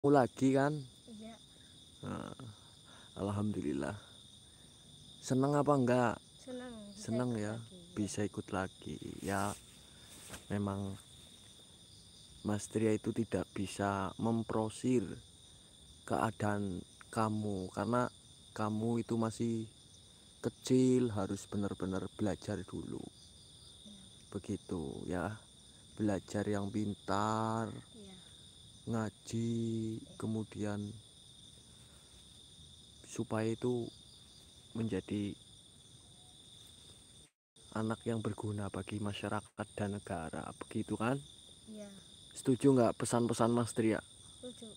lagi kan? Iya, Nah, alhamdulillah. Seneng apa enggak? senang bisa Seneng ikut ya, lagi. Ya, bisa ikut lagi. Ya, memang Mas Tria itu tidak bisa memprosir keadaan kamu karena kamu itu masih kecil, harus benar-benar belajar dulu. Begitu ya. Belajar yang pintar, iya, ngaji, kemudian supaya itu menjadi anak yang berguna bagi masyarakat dan negara, begitu kan? iya, Setuju nggak pesan-pesan Mas Tria? setuju.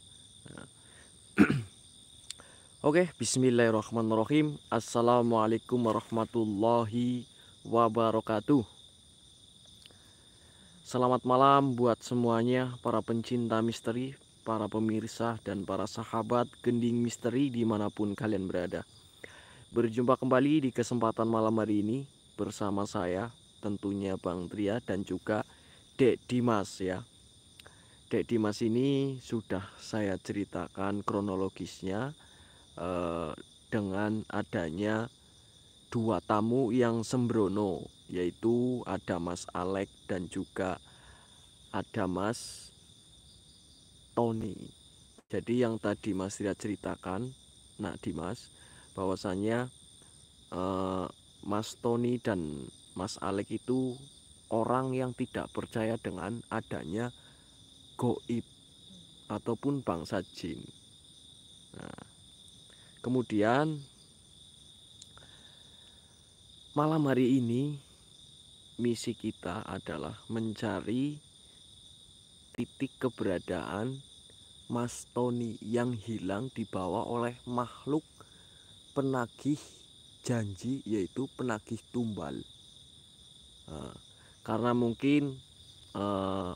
Oke, bismillahirrahmanirrahim. Assalamualaikum warahmatullahi wabarakatuh. Selamat malam buat semuanya, para pencinta misteri, para pemirsa, dan para sahabat gending misteri dimanapun kalian berada. Berjumpa kembali di kesempatan malam hari ini bersama saya, tentunya Bang Tria dan juga Dek Dimas ya. Dek Dimas ini sudah saya ceritakan kronologisnya eh, dengan adanya dua tamu yang sembrono, yaitu ada Mas Alek dan juga ada Mas Tony. Jadi yang tadi Mas Tria ceritakan, nah Dimas, bahwasannya eh, Mas Tony dan Mas Alek itu orang yang tidak percaya dengan adanya goib ataupun bangsa jin. Nah, kemudian malam hari ini misi kita adalah mencari titik keberadaan Mas Tony yang hilang dibawa oleh makhluk penagih janji, yaitu penagih tumbal. Nah, karena mungkin eh,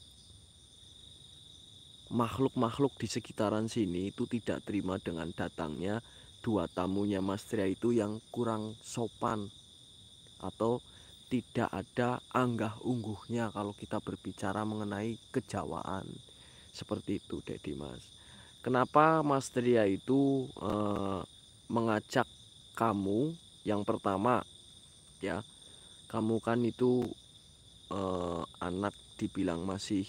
makhluk-makhluk di sekitaran sini itu tidak terima dengan datangnya dua tamunya Mas Tria itu yang kurang sopan atau tidak ada anggah ungguhnya kalau kita berbicara mengenai kejawaan. Seperti itu Dek Dimas. Kenapa Mas Tria itu mengajak kamu yang pertama ya, kamu kan itu anak dibilang masih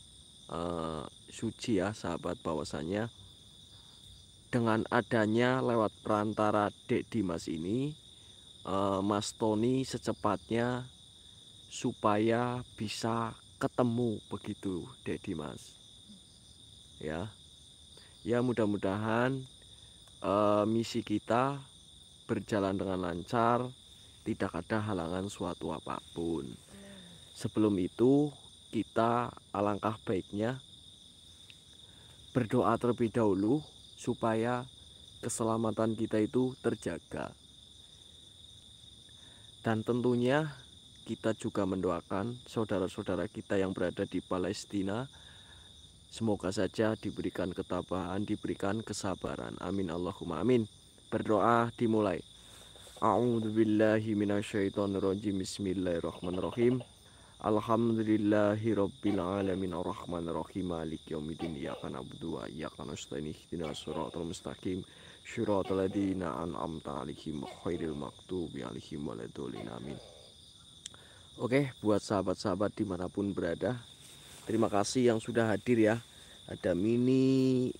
suci ya sahabat, bahwasannya dengan adanya lewat perantara Dek Dimas ini, Mas Tony secepatnya supaya bisa ketemu begitu Dek Dimas ya. Ya mudah-mudahan misi kita berjalan dengan lancar, tidak ada halangan suatu apapun. Amin. Sebelum itu kita alangkah baiknya berdoa terlebih dahulu supaya keselamatan kita itu terjaga. Dan tentunya kita juga mendoakan saudara-saudara kita yang berada di Palestina, semoga saja diberikan ketabahan, diberikan kesabaran. Amin Allahumma amin. Berdoa dimulai. A'udzubillahi minasyaitonirrajim. Bismillahirrahmanirrahim. Alhamdulillahirabbil alamin arrahmanirrahim maliki yaumiddin iyyaka na'budu wa iyyaka nasta'in ihdinas siratal mustaqim syiratal ladzina an'amta 'alaihim ghairil maghdubi 'alaihim waladdallin amin. Oke, buat sahabat-sahabat dimanapun berada, terima kasih yang sudah hadir ya. Ada Mini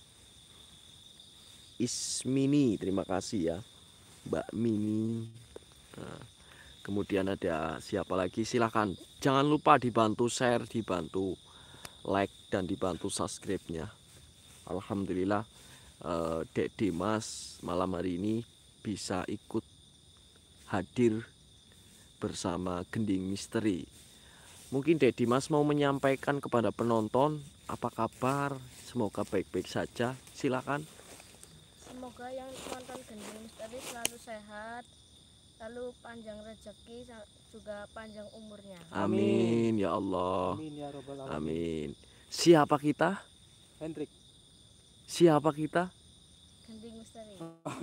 Ismini, terima kasih ya Mbak Mini. Nah, kemudian ada siapa lagi? Silahkan, jangan lupa dibantu share, dibantu like, dan dibantu subscribe-nya. Alhamdulillah Dek Dimas malam hari ini bisa ikut hadir bersama Gending Misteri. Mungkin Dek Dimas mau menyampaikan kepada penonton apa kabar, semoga baik-baik saja. Silakan. Semoga yang nonton Gending Misteri selalu sehat, lalu panjang rezeki, juga panjang umurnya. Amin. Amin ya Allah. Amin ya robbal alamin. Amin. Siapa kita? Hendrik. Siapa kita? Gending Misteri.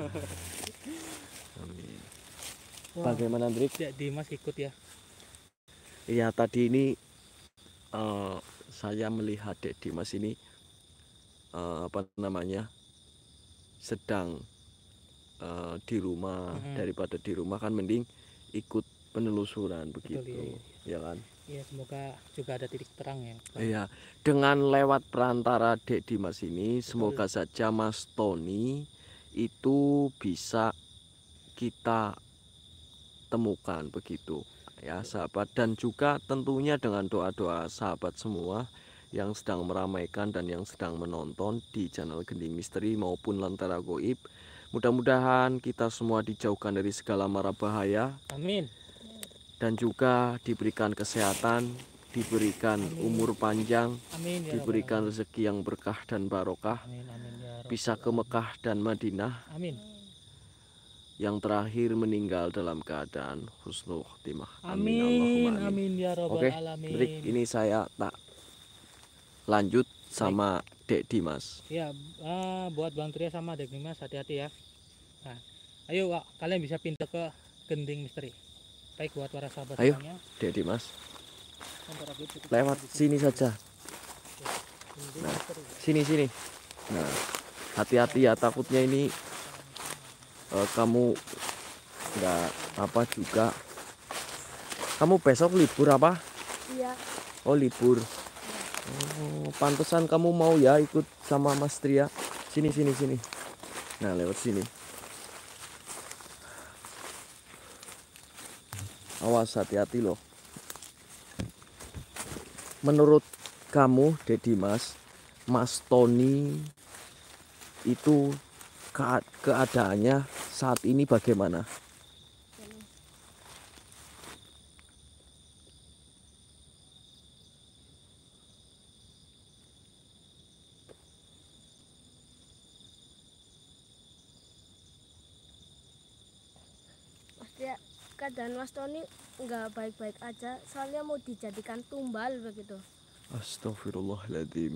Amin. Wah, Bagaimana Hendrik? Dek Dimas ikut ya. Iya, tadi ini saya melihat Dek Dimas ini apa namanya, sedang di rumah, daripada di rumah kan mending ikut penelusuran Betul, begitu, iya. ya kan? Ya, semoga juga ada titik terang ya. Iya, dengan lewat perantara Dek Dimas ini, Betul. semoga saja Mas Tony itu bisa kita temukan begitu ya sahabat, dan juga tentunya dengan doa-doa sahabat semua yang sedang meramaikan dan yang sedang menonton di channel Gending Misteri maupun Lentera Goib. Mudah-mudahan kita semua dijauhkan dari segala mara bahaya. Amin. Dan juga diberikan kesehatan, diberikan umur panjang, Amin ya diberikan rezeki yang berkah dan barokah, amin, amin ya bisa ke Mekah dan Madinah. Amin. Yang terakhir meninggal dalam keadaan husnul khotimah. Amin, Allahumma amin ya robbal Oke, alamin. Drik, ini saya tak lanjut sama Dek Dimas. Ya, buat Bang Tria sama Dek Dimas hati-hati ya. Nah, ayo Wak, kalian bisa pindah ke Gending Misteri. Baik buat para sahabat Ayo, semuanya. Dek Dimas, lewat sini saja. Nah, sini. Nah, hati-hati ya, takutnya ini kamu nggak apa juga. Kamu besok libur apa? Iya. Oh, libur. Oh, pantesan kamu mau ya ikut sama Mas Tria. Sini. Nah, lewat sini. Awas, hati-hati loh. Menurut kamu, Dek Dimas, Mas Tony itu keadaannya saat ini bagaimana? Maksudnya keadaan Mas Tony nggak baik-baik aja, soalnya mau dijadikan tumbal begitu. Astagfirullahaladzim.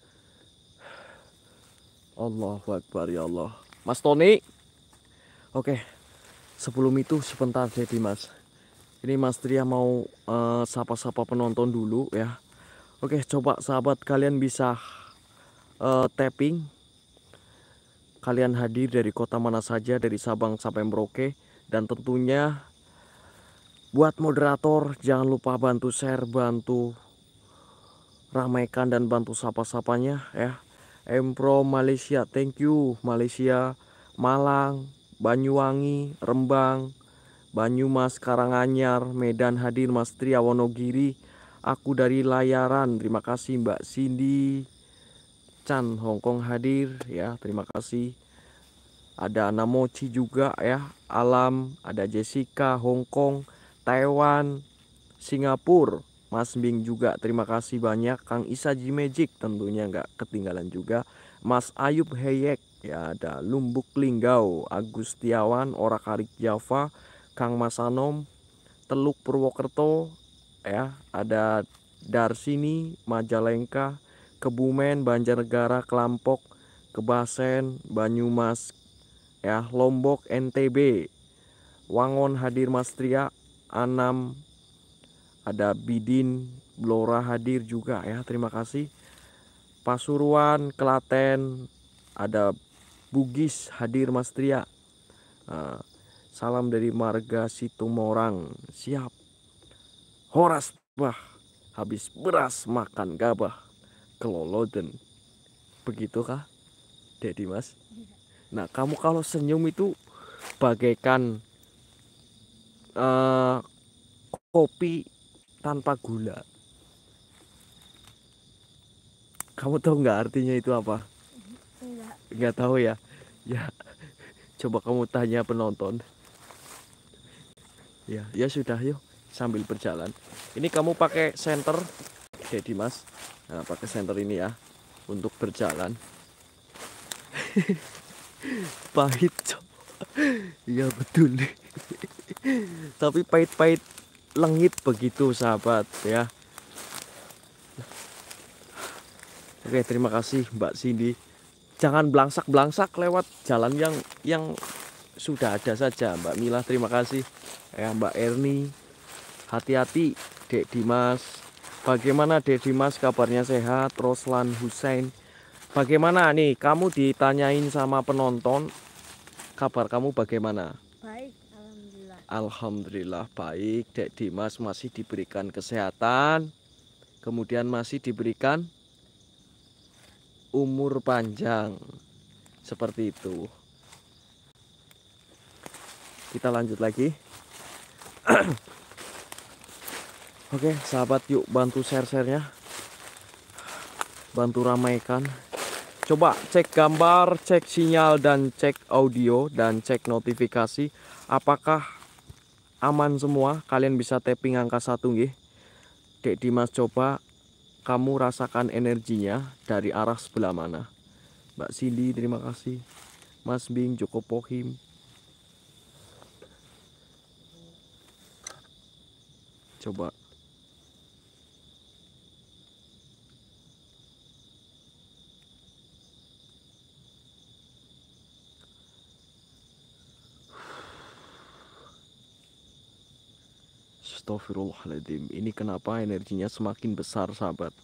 Allahu Akbar ya Allah. Mas Tony. Oke. Sebelum itu sebentar Dek Dimas. Ini Mas Tria mau sapa-sapa penonton dulu ya. Oke, coba sahabat kalian bisa tapping. Kalian hadir dari kota mana saja, dari Sabang sampai Merauke. Dan tentunya buat moderator jangan lupa bantu share, bantu ramaikan dan bantu sapa-sapanya ya. Empro Malaysia, thank you Malaysia, Malang, Banyuwangi, Rembang, Banyumas, Karanganyar, Medan hadir Mas Tria, Wonogiri. Aku dari Layaran, terima kasih Mbak Cindy. Chan, Hongkong hadir ya, terima kasih. Ada Namochi juga ya, Alam, ada Jessica, Hongkong, Taiwan, Singapura. Mas Bing juga terima kasih banyak. Kang Isaji Magic tentunya nggak ketinggalan juga. Mas Ayub Heyek ya, ada Lumbuk Linggau, Agustiawan, Orakarik Java, Kang Masanom, Teluk Purwokerto ya, ada Darsini, Majalengka, Kebumen, Banjarnegara, Kelampok, Kebasen, Banyumas ya, Lombok, NTB, Wangon hadir Mas Tria, Anam, ada Bidin, Blora hadir juga ya, terima kasih. Pasuruan, Klaten, ada Bugis hadir Mas Tria. Salam dari Marga Situmorang, siap. Horas bah, habis beras makan gabah, keloloden. Begitukah Dek Dimas? Nah, kamu kalau senyum itu bagaikan kopi tanpa gula. Kamu tahu nggak artinya itu apa? Nggak tahu ya? Ya, coba kamu tanya penonton. Ya sudah, yuk sambil berjalan. Ini kamu pakai senter, Dek Dimas. Nah, pakai senter ini ya untuk berjalan. Pahit, cok. Iya betul. Tapi pahit-pahit lengit begitu sahabat ya. Oke, terima kasih Mbak Cindy. Jangan belangsak-belangsak lewat jalan yang sudah ada saja. Mbak Mila terima kasih ya. Mbak Erni, hati-hati. Dek Dimas, bagaimana Dek Dimas, kabarnya sehat? Roslan Hussein, Bagaimana nih, kamu ditanyain sama penonton, kabar kamu bagaimana? Baik, alhamdulillah. Alhamdulillah baik, Dek Dimas masih diberikan kesehatan, kemudian masih diberikan umur panjang. Seperti itu. Kita lanjut lagi. Oke, sahabat, yuk bantu share-share-nya. Bantu ramaikan. Coba cek gambar, cek sinyal, dan cek audio, dan cek notifikasi. Apakah aman semua? Kalian bisa tapping angka 1 nggih. Dek Dimas coba kamu rasakan energinya dari arah sebelah mana. Mbak Cindy, terima kasih. Mas Bing, Joko Pohim. Coba. Astagfirullahaladzim. Ini kenapa energinya semakin besar, sahabat?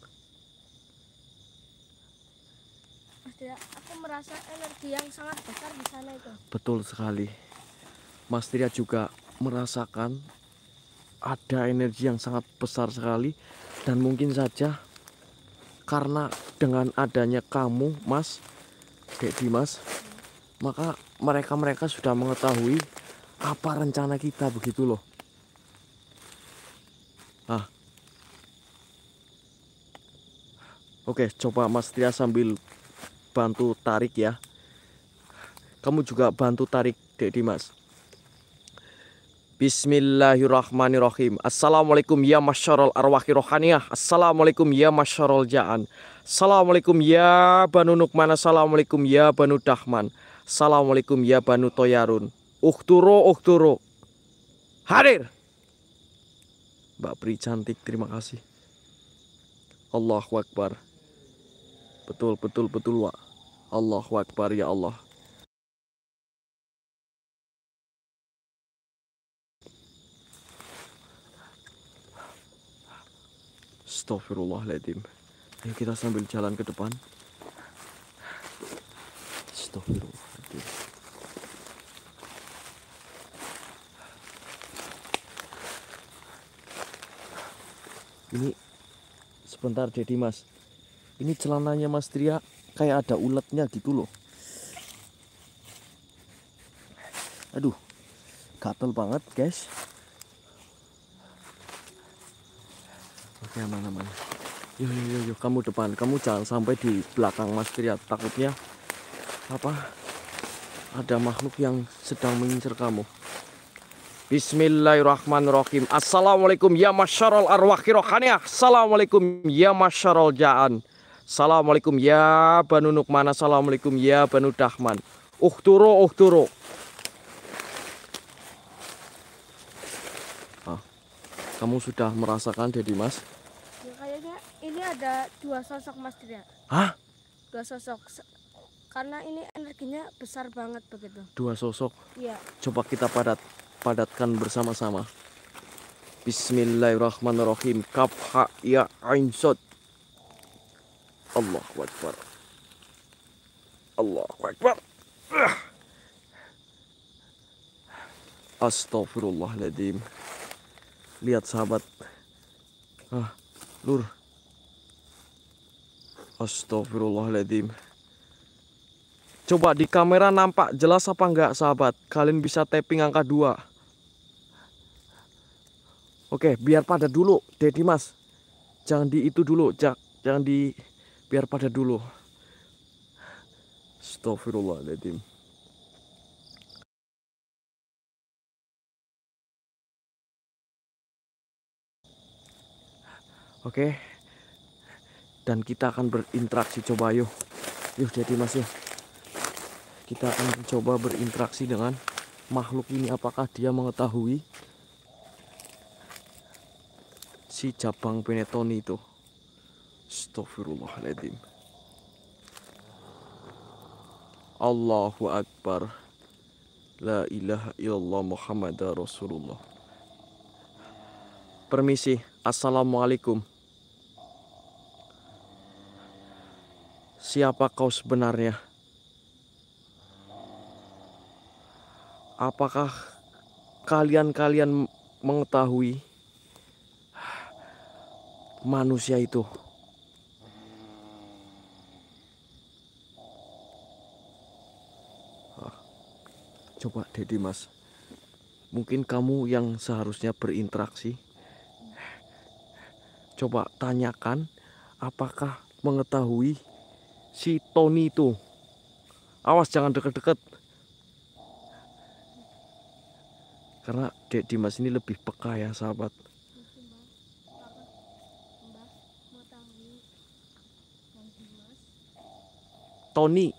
Mas Tria, aku merasa energi yang sangat besar di sana itu. Betul sekali. Mas Tria juga merasakan ada energi yang sangat besar sekali. Dan mungkin saja karena dengan adanya kamu, Mas, Dek Dimas, maka mereka sudah mengetahui apa rencana kita, begitu loh. Oke, coba Mas Tria sambil bantu tarik ya. Kamu juga bantu tarik, Dek Dimas. Bismillahirrahmanirrahim. Assalamualaikum ya masyarul arwahi rohaniyah. Assalamualaikum ya masyarul ja'an. Assalamualaikum ya Banu Nukman. Assalamualaikum ya Banu Dahman. Assalamualaikum ya Banu Toyarun. Uhturo. Hadir. Mbak Pri cantik, terima kasih. Allahu Akbar. Betul, Wak. Allahu Akbar ya Allah. Astagfirullahaladzim. Ayo kita sambil jalan ke depan. Astagfirullahaladzim. Ini sebentar, Dek Dimas. Ini celananya Mas Tria kayak ada uletnya gitu loh. Aduh, gatel banget guys. Oke, aman. Yuk, kamu depan. Kamu jangan sampai di belakang Mas Tria. Takutnya ada makhluk yang sedang mengincar kamu. Bismillahirrahmanirrahim. Assalamualaikum ya masyarul arwahi rohaniyah. Assalamualaikum ya masyarul ja'an. Assalamualaikum ya Banu Nukman. Assalamualaikum ya Banu Dahman. Uhturo. Kamu sudah merasakan, Dek Dimas? Ya, kayaknya ini ada 2 sosok Mas Tria. Hah? 2 sosok. Karena ini energinya besar banget begitu. 2 sosok? Iya. Coba kita padatkan bersama-sama. Bismillahirrahmanirrahim. Kaf ha ya ain sad. Allahu Akbar. Astagfirullahaladzim. Lihat sahabat. Lur. Astagfirullahaladzim. Coba di kamera nampak jelas apa enggak, sahabat? Kalian bisa tapping angka 2. Oke, biar pada dulu, Dek Dimas. Jangan di itu dulu, jangan di, biar pada dulu. Astagfirullahaladzim. Oke. Dan kita akan berinteraksi, coba yuk. Yuk Dek Dimas ya. Kita akan coba berinteraksi dengan makhluk ini. Apakah dia mengetahui si Jabang Penetoni itu? Astagfirullahaladzim. Allahu Akbar. La ilaha illallah Muhammad Rasulullah. Permisi. Assalamualaikum. siapa kau sebenarnya? Apakah kalian mengetahui manusia itu? Coba Dek Dimas, mungkin kamu yang seharusnya berinteraksi. Coba tanyakan apakah mengetahui si Tony itu. Awas jangan deket-deket. Karena Dek Dimas ini lebih peka ya sahabat. Tony.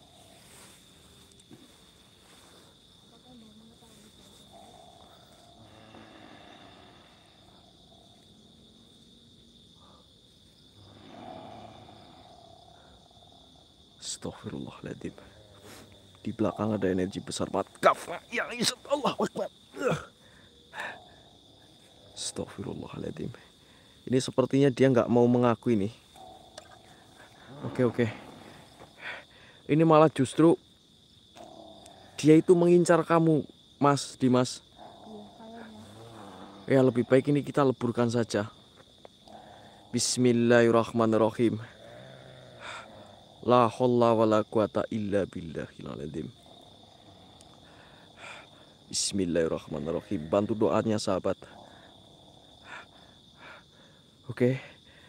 Astagfirullahaladzim. Di belakang ada energi besar banget. Ya Allah Akbar. Astagfirullahaladzim. Ini sepertinya dia nggak mau mengaku ini. Oke. Ini malah justru dia itu mengincar kamu, Mas Dimas. Ya lebih baik ini kita leburkan saja. Bismillahirrahmanirrahim. La haula wala quwata illa billahil azim. Bismillahirrahmanirrahim. Bantu doanya sahabat. Oke.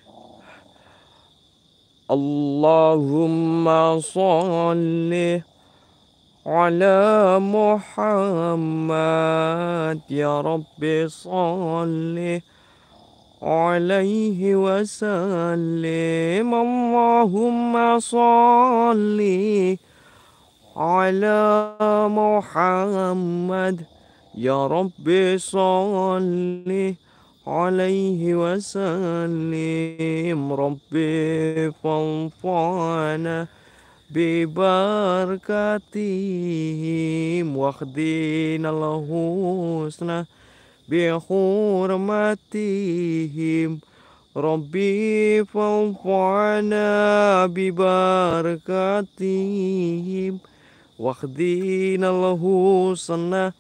Allahumma sholli ala Muhammad ya Rabbi sholli alaihi wasallim. Allahumma sholli ala Muhammad ya Rabbi sholli alaihi wasallim. Rabbi fanfa'na bibarakatihim wahdinal husna bihurmatihim. Rabbi fanfa'na bibarakatihim wahdinal husna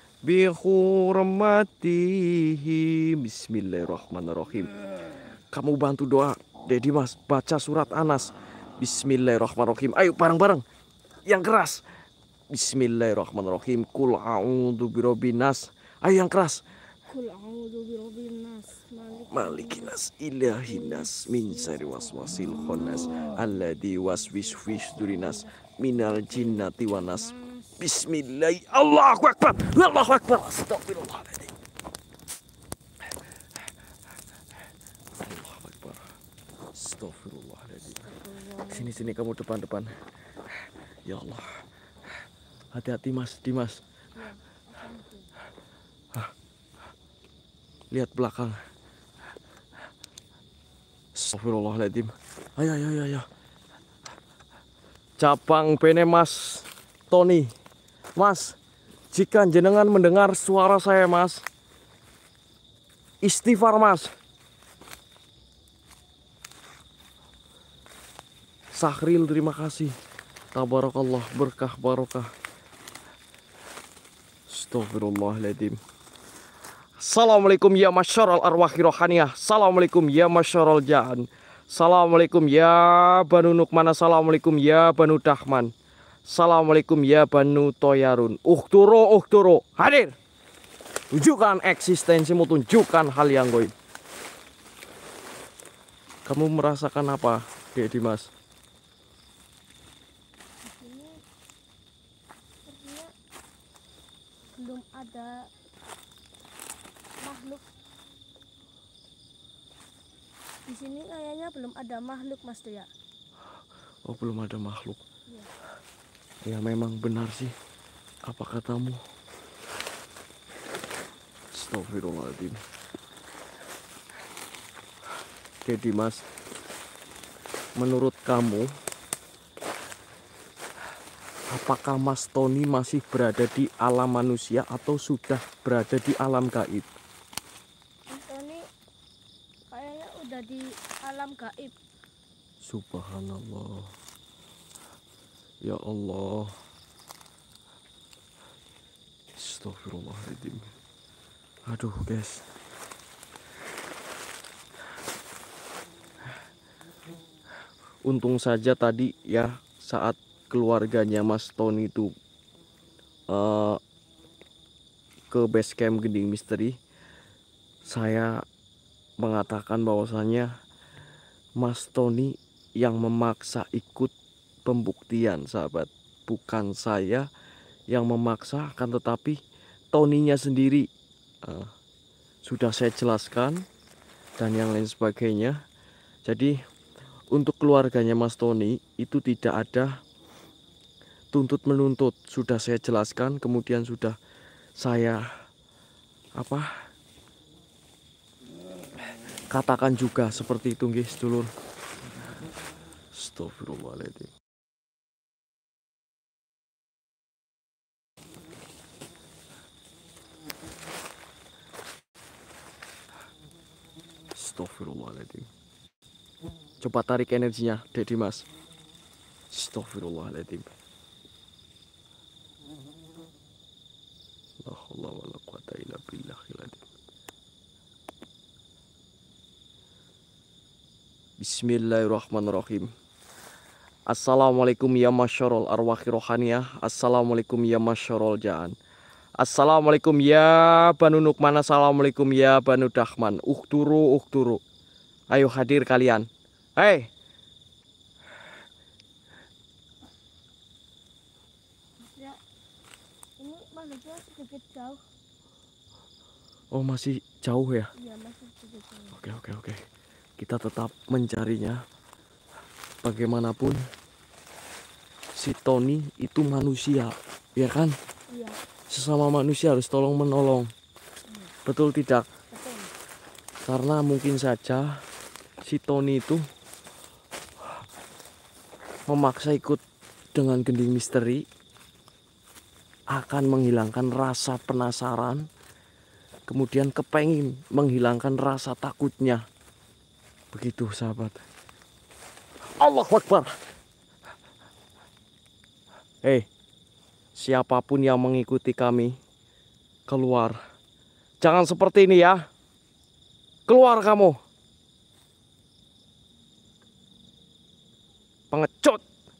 bihurmatihim. Bismillahirrahmanirrahim. Kamu bantu doa Dek Dimas, baca surat Anas. Bismillahirrahmanirrahim. Ayo bareng-bareng. Yang keras. Bismillahirrahmanirrahim. Qul a'udzu birabbin nas. Ayo yang keras. Qul a'udzu birabbin nas, malikin nas, ilahin nas, min syarri waswasil khannas, alladzi waswisu fi sudurin nas, minal jinnati wan nas. Bismillah. Allahu akbar. Allahu akbar. Astagfirullahaladzim. Allahu akbar. Astagfirullahaladzim. Sini kamu depan. Ya Allah. Hati-hati Mas Dimas. Lihat belakang. Astagfirullahaladzim. Ayo. Cabang bene Mas Tony. Mas, jika jenengan mendengar suara saya Mas, istighfar Mas. Sahril terima kasih. Tabarakallah, berkah barokah. Astagfirullahaladzim. Assalamualaikum ya masyarul arwahi rohaniyah. Assalamualaikum ya masyarul jahan. Assalamualaikum ya Banu Nukman. Assalamualaikum ya Banu Dahman. Assalamualaikum ya Banu Toyarun. Uhturo hadir. Tunjukkan eksistensimu, tunjukkan hal yang goib. Kamu merasakan apa, Dek Dimas? Ini sepertinya belum ada makhluk. Di sini kayaknya belum ada makhluk Mas Tia. Oh, belum ada makhluk. Iya. Ya memang benar sih apa katamu. Astagfirullahaladzim. Oke Dimas, menurut kamu apakah Mas Tony masih berada di alam manusia atau sudah berada di alam gaib? Mas Tony kayaknya udah di alam gaib. Subhanallah. Ya Allah. Astagfirullahaladzim. Aduh guys. Untung saja tadi ya saat keluarganya Mas Tony itu ke base camp Gending Misteri, saya mengatakan bahwasannya Mas Tony yang memaksa ikut pembuktian, sahabat. Bukan saya yang memaksa, akan tetapi Tony-nya sendiri. Sudah saya jelaskan dan yang lain sebagainya. Jadi untuk keluarganya Mas Tony itu tidak ada tuntut menuntut, sudah saya jelaskan, kemudian sudah saya katakan juga seperti itu guys dulur. Astagfirullahaladzim. Astagfirullahaladzim. Coba tarik energinya, Dek Dimas. Astagfirullahaladzim. La haula wala quwata illa billahil adzim. Bismillahirrahmanirrahim. Assalamualaikum ya masyarul arwahi rohaniyah. Assalamualaikum ya masyarul jaan. Assalamualaikum ya Banu Nukman. Assalamualaikum ya Banu Dahman. Uhturu. Ayo hadir kalian. Hei. Ya, ini manusia sedikit jauh. Oh masih jauh ya? Iya, masih sedikit jauh. Oke. Kita tetap mencarinya. Bagaimanapun si Tony itu manusia, ya kan? Iya, Sesama manusia harus tolong menolong. Betul tidak? betul. Karena mungkin saja si Tony itu memaksa ikut dengan Gending Misteri akan menghilangkan rasa penasaran, kemudian kepengin menghilangkan rasa takutnya. Begitu sahabat. Allahu Akbar. Hei, siapapun yang mengikuti kami, keluar. Jangan seperti ini ya. Keluar kamu. Pengecut.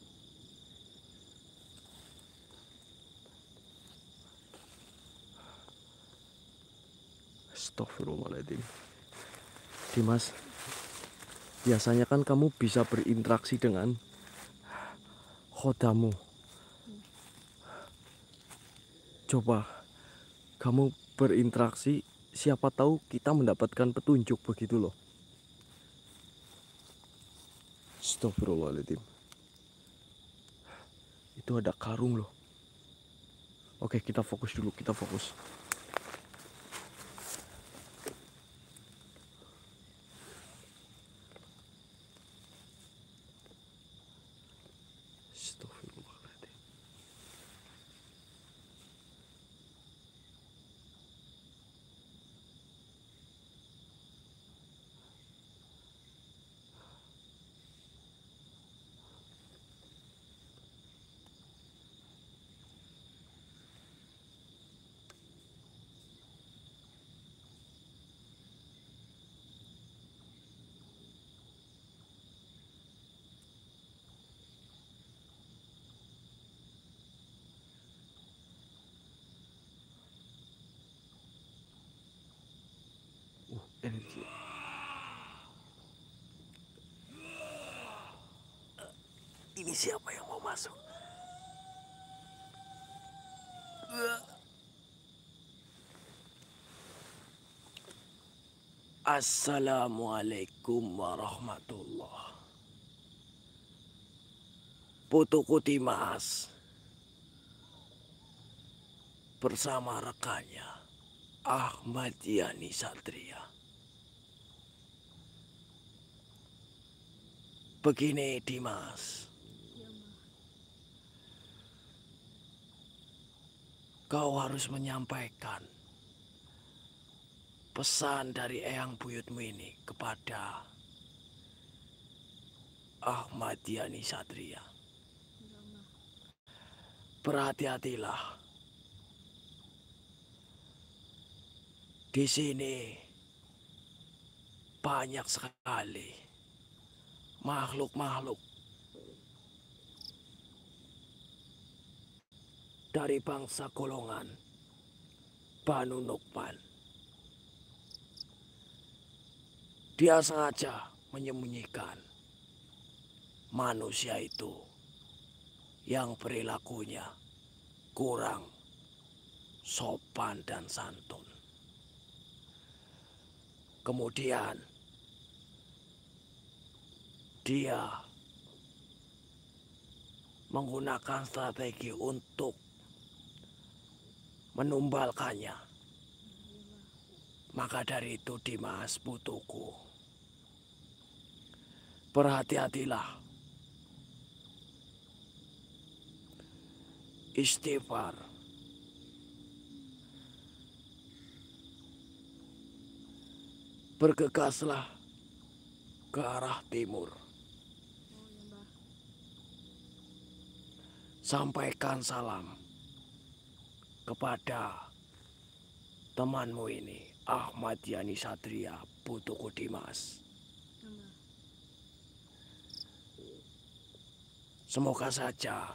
Astagfirullahaladzim. Dimas, biasanya kan kamu bisa berinteraksi dengan khodamu. Coba kamu berinteraksi, siapa tahu kita mendapatkan petunjuk begitu loh. Astagfirullahaladzim. Itu ada karung loh. Oke, kita fokus dulu, kita fokus. Astagfirullahaladzim. Energi. Ini siapa yang mau masuk? Assalamualaikum warahmatullah. Putuku Dimas bersama rekannya Ahmad Yani Satria. Begini Dimas, kau harus menyampaikan pesan dari eyang buyutmu ini kepada Ahmad Yani Satria. Berhati-hatilah. Di sini banyak sekali makhluk-makhluk dari bangsa golongan Banu Nukman. Dia sengaja menyembunyikan manusia itu yang perilakunya kurang sopan dan santun. Kemudian dia menggunakan strategi untuk menumbalkannya. Maka dari itu Dimas putuku, berhati-hatilah. Istighfar. Bergegaslah ke arah timur. Sampaikan salam kepada temanmu ini, Ahmad Yani Satria, putuku Dimas. Semoga saja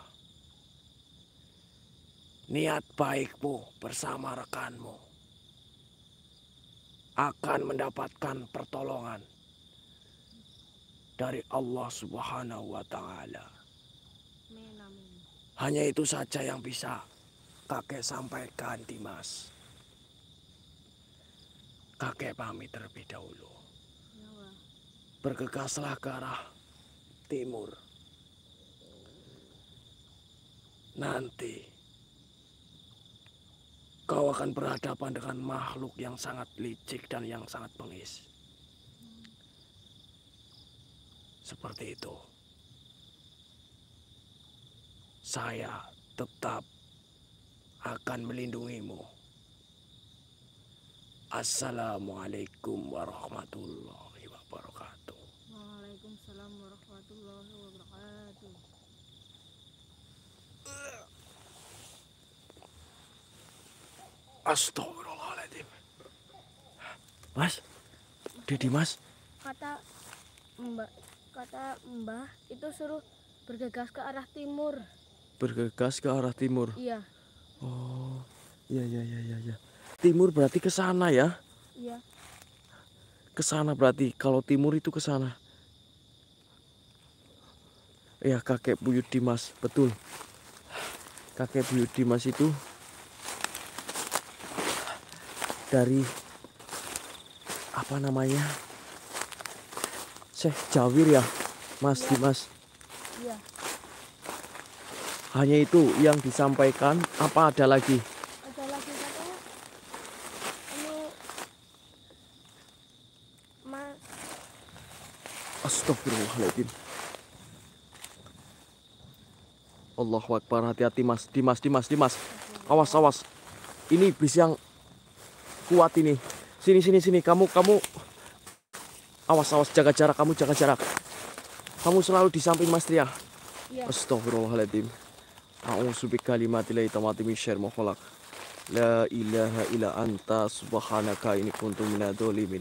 niat baikmu bersama rekanmu akan mendapatkan pertolongan dari Allah Subhanahu wa Ta'ala. Hanya itu saja yang bisa kakek sampaikan, Dimas. Kakek pamit terlebih dahulu. Bergegaslah ke arah timur. Nanti kau akan berhadapan dengan makhluk yang sangat licik dan yang sangat bengis. Seperti itu. Saya tetap akan melindungimu. Assalamualaikum warahmatullahi wabarakatuh. Waalaikumsalam warahmatullahi wabarakatuh. Astagfirullahaladzim. Mas, Dedi Mas. Kata Mbah itu suruh bergegas ke arah timur. Bergegas ke arah timur. Iya. Oh, iya. Timur berarti ke sana ya? Iya. Ke sana berarti. Kalau timur itu ke sana. Ya, kakek buyut Dimas, betul. Kakek buyut Dimas itu dari apa namanya? Syekh Jawir ya, Mas Iya. Dimas. Iya. Hanya itu yang disampaikan, apa ada lagi? Ada lagi katanya ini Mas. Astagfirullahaladzim. Allahu Akbar, hati-hati Mas. Dimas. Awas. Ini bis yang kuat ini. Sini. Kamu. Awas, jaga jarak. Kamu selalu di samping Mas Tria. Iya. Astagfirullahaladzim. A'udzu bikalimatillahi tammati min syarri ma khalaq. La ilaha illa anta subhanaka inni kuntu minadz dzalimin.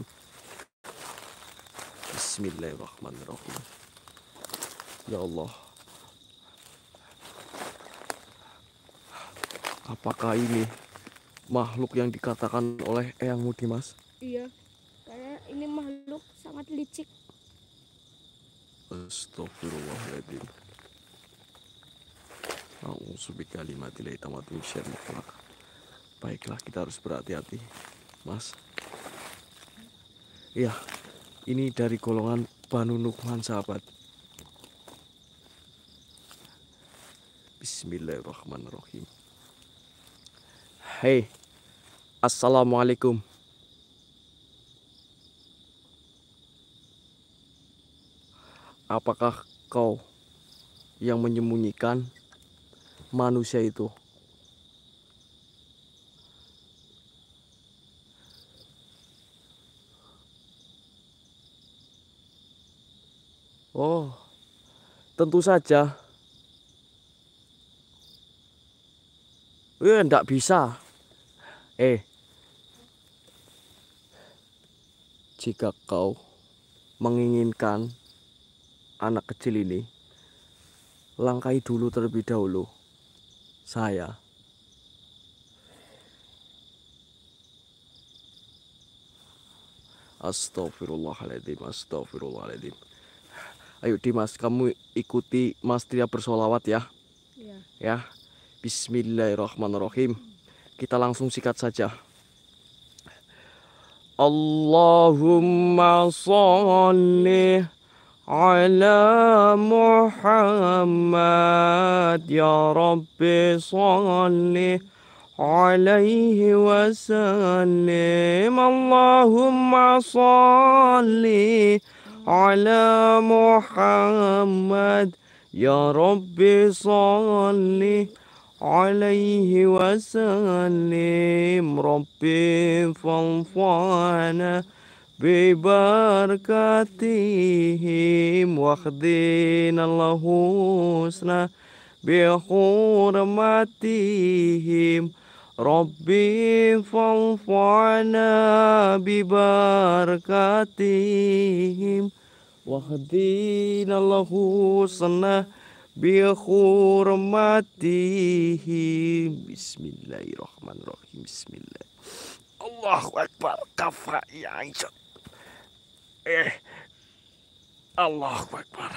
Bismillahirrahmanirrahim. Ya Allah. Apakah ini makhluk yang dikatakan oleh Eyangmu Dimas? Iya. Karena ini makhluk sangat licik. Astagfirullahaladzim. A'udzu bikalimatillahi tammati min syarri ma khalaq. Baiklah, kita harus berhati-hati, Mas. Iya, ini dari golongan Banu Nukman, sahabat. Bismillahirrahmanirrahim. Hei, assalamualaikum. Apakah kau yang menyembunyikan manusia itu? Oh, tentu saja. Enggak bisa. Jika kau menginginkan anak kecil ini, langkahi dulu terlebih dahulu saya. Astagfirullahaladzim, astagfirullahaladzim. Ayo Dimas, kamu ikuti Mas Tria bersolawat ya. Iya. Ya. Bismillahirrahmanirrahim. Kita langsung sikat saja. Allahumma sholli ala Muhammad ya Rabbi sholli alaihi wasallim. Allahumma sholli ala Muhammad ya Rabbi sholli alaihi wasallim. Rabbi fanfa'na bibarakatihim wakhdina al-husna bihurmatihim. Rabbi fanfa'na bibarakatihim wakhdina al-husna bihurmatihim. Bismillahirrahmanirrahim. Bismillah. Allahu Akbar. Kafa ya Aisyah. Allahu Akbar.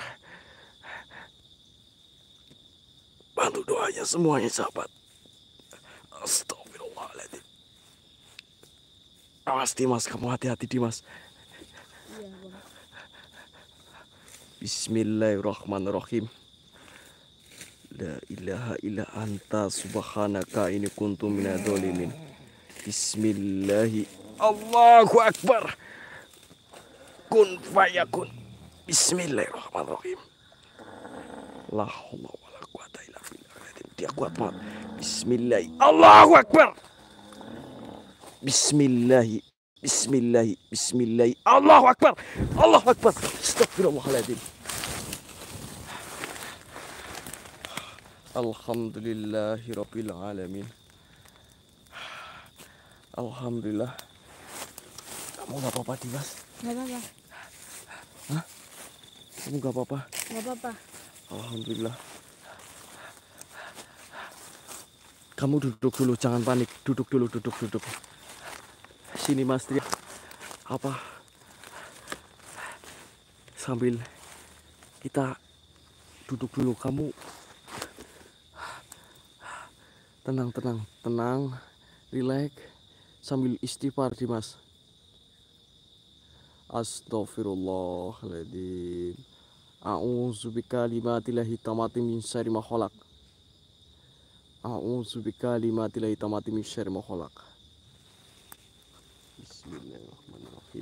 Bantu doanya semuanya sahabat. Astagfirullahaladzim. Awas Dimas, kamu hati-hati Dimas. Iya, Bang. Bismillahirrahmanirrahim. La ilaha illa anta subhanaka ini kuntu minadzalimin. Bismillahi. Allahu Akbar. Kun fayakun. Bismillahirrahmanirrahim. La haula wala quwata illa billah. Dia kuat banget. Bismillah. Allahu Akbar. Bismillahi. Bismillahi. Bismillahi. Allahu Akbar. Allahu Akbar. Astagfirullahaladzim. Alhamdulillahi rabbil alamin. Alhamdulillah. Kamu gak apa-apa Dimas? Gak apa-apa. Hah? Kamu gak apa-apa? Gak apa-apa. Alhamdulillah. Kamu duduk dulu, jangan panik. Duduk dulu, duduk. Sini Mas Tria. Apa? Sambil kita duduk dulu, kamu tenang, rileks sambil istighfar Dimas. Astaghfirullahaladzim. A'udzubika kalimatillahi tammati min syarri ma khalaq. A'udzubika kalimatillahi tammati min syarri ma khalaq. Bismillahirrahmanirrahim.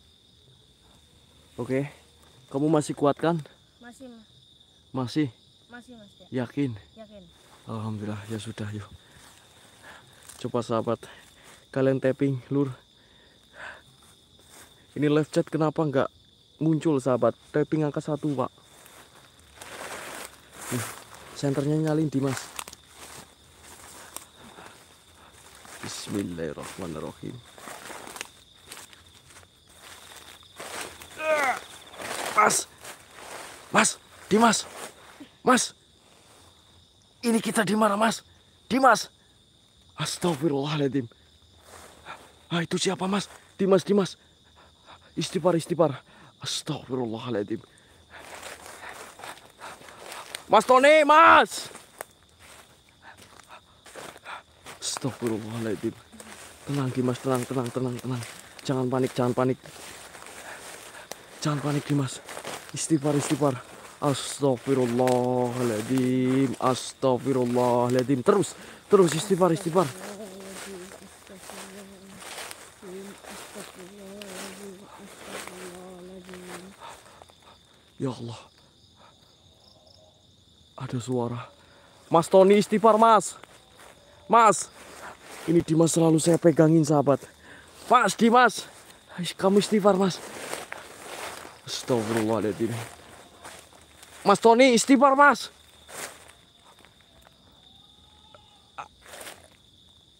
Oke, kamu masih kuat kan? Masih, Mas. Masih? Masih, Mas. Yakin? Yakin. Alhamdulillah, ya sudah yuk. Coba sahabat, kalian tapping lur. Ini live chat kenapa nggak muncul sahabat? Tapping angka 1 pak. Senternya nyalin Dimas. Bismillahirrahmanirrahim. Mas, Dimas, Mas. Ini kita di mana Mas? Dimas. Astagfirullahaladzim. Ah, itu siapa Mas? Dimas. Istighfar. Astagfirullahaladzim. Mas Tony, Mas. Astagfirullahaladzim. Tenang Dimas, tenang. Jangan panik. Jangan panik Dimas. Istighfar. Astagfirullahaladzim. Terus istighfar. Ya Allah. Ada suara. Mas Tony istighfar Mas. Mas. Ini Dimas selalu saya pegangin sahabat. Mas Dimas. Kamu istighfar Mas. Astagfirullahaladzim. Mas Tony istighfar Mas.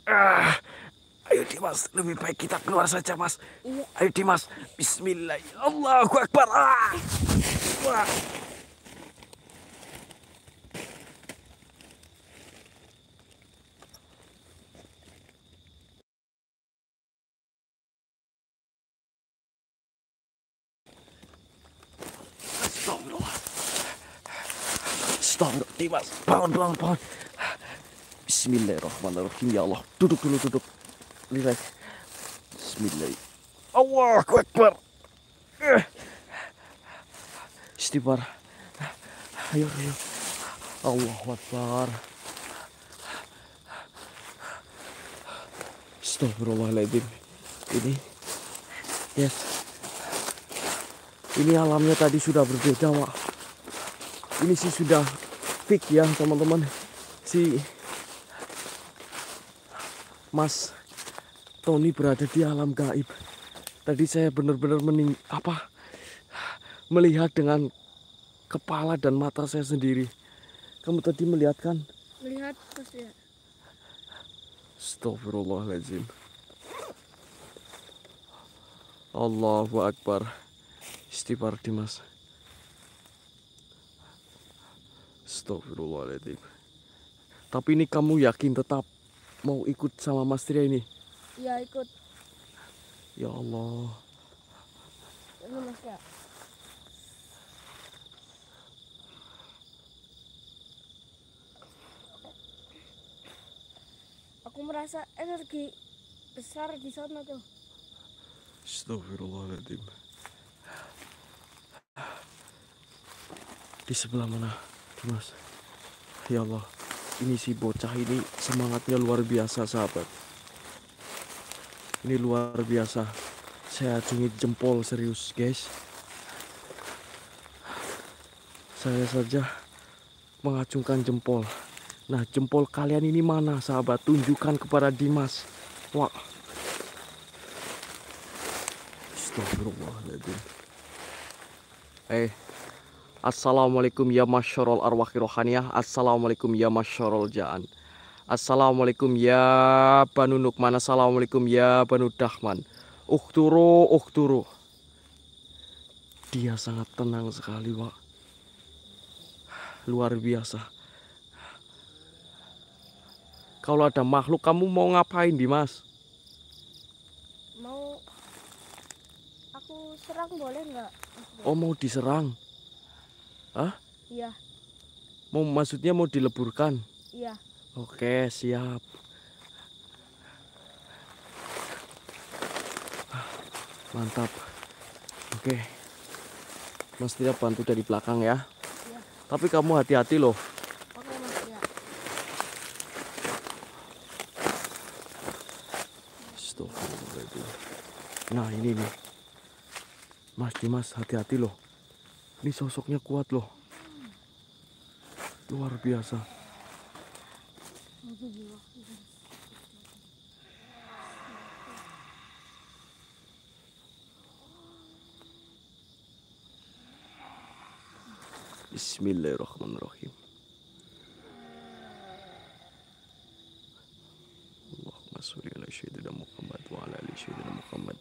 Ah, ayo Dimas, lebih baik kita keluar saja Mas. Iya. Ayo Dimas, Bismillah, Allahu Akbar. Wah. Astagfirullah. Astagfirullah, Dimas, bangun. Bismillahirrahmanirrahim. Ya Allah, duduk dulu, duduk. Relax. Bismillah. Allahu Akbar. Istighfar. Ayo. Allahu Akbar. Astagfirullahaladzim. Yes. Ini alamnya tadi sudah berbeda, Wak. Ini sih sudah fix ya, teman-teman. Si Mas Tony berada di alam gaib. Tadi saya benar-benar melihat dengan kepala dan mata saya sendiri. Kamu tadi melihat kan? Melihat pas ya. Astagfirullahaladzim. Allahu Akbar. Istighfar Dimas. Astagfirullahaladzim. Tapi ini kamu yakin tetap mau ikut sama Mas Tria ini? Iya ikut. Ya Allah. Ini Mas ya. Aku merasa energi besar di sana tuh. Astagfirullahaladzim. Di sebelah mana, Dimas? Ya Allah, ini si bocah ini semangatnya luar biasa, sahabat. Ini luar biasa. Saya acungi jempol serius, guys. Saya saja mengacungkan jempol. Nah, jempol kalian ini mana, sahabat? Tunjukkan kepada Dimas. Wah. Astagfirullahaladzim. Assalamualaikum ya masyarul arwahi rohaniyah. Assalamualaikum ya masyarul ja'an. Assalamualaikum ya Banu Nukman. Assalamualaikum ya Banu Dahman. Ukturu. Dia sangat tenang sekali, Wak. Luar biasa. Kalau ada makhluk, kamu mau ngapain, Dimas? Mau aku serang boleh nggak? Oh, mau diserang? Hah? Iya. Maksudnya mau dileburkan? Iya. Oke, siap. Mantap. Oke. Mas Tria bantu dari belakang ya. Iya. Tapi kamu hati-hati loh. Oke Mas ya. Astagfirullahaladzim. Nah, ini nih. Mas Dimas, hati-hati loh. Ini sosoknya kuat loh. Luar biasa. Bismillahirrahmanirrahim. Allahumma sholli ala sayyidina Muhammad wa ala ali sayyidina Muhammad.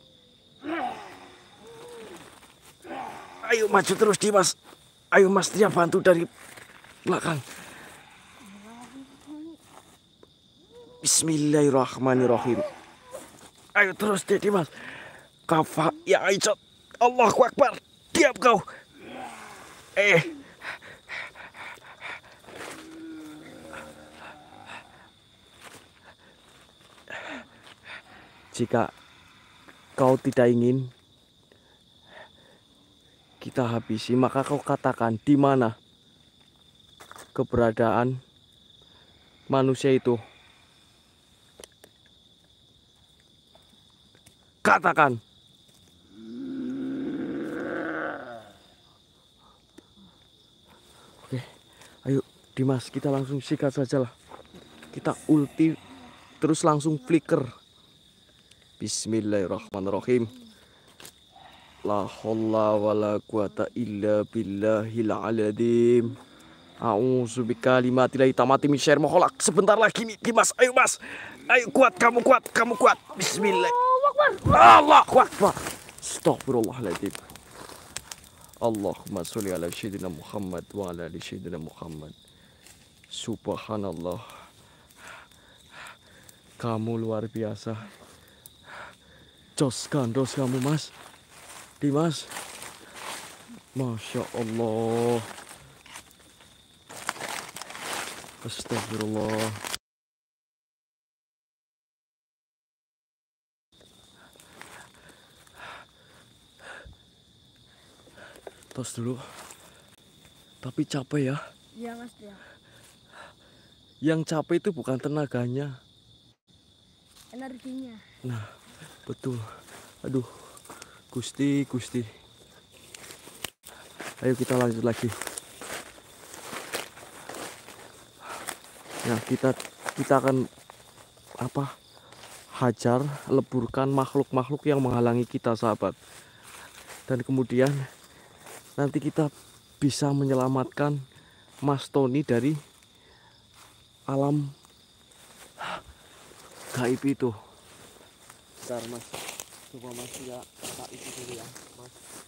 Ayo maju terus Dimas. Ayo Mas Tria bantu dari belakang. Bismillahirrahmanirrahim. Ayo terus deh Dimas. Kafa ya Aisyah. Allahu Akbar. Diam kau. Jika kau tidak ingin kita habisi, maka kau katakan di mana keberadaan manusia itu. Katakan. Oke, ayo Dimas, kita langsung sikat saja lah. Kita ulti terus langsung flicker. Bismillahirrahmanirrahim. La haula wala quwata illa billahil azim. A'udzubika limatillahi tamati min syarri ma khalaq. Sebentar lagi nih Dimas, ayo Mas. Ayo kuat, kamu kuat, kamu kuat. Bismillah. Allahu Akbar. Astagfirullahaladzim. Allahumma sholli ala sayyidina Muhammad wa ala ali sayyidina Muhammad. Subhanallah. Kamu luar biasa. Jos gandos kamu Mas. Dimas. Masya Allah. Astagfirullah. Tos dulu. Tapi capek ya. Iya Mas ya. Yang capek itu bukan tenaganya. Energinya. Nah, betul. Aduh. Gusti, Gusti. Ayo kita lanjut lagi. Nah, kita akan hajar, leburkan makhluk-makhluk yang menghalangi kita, sahabat. Dan kemudian nanti kita bisa menyelamatkan Mas Tony dari alam gaib itu. Bentar Mas, coba Mas ya tak itu dulu ya Mas.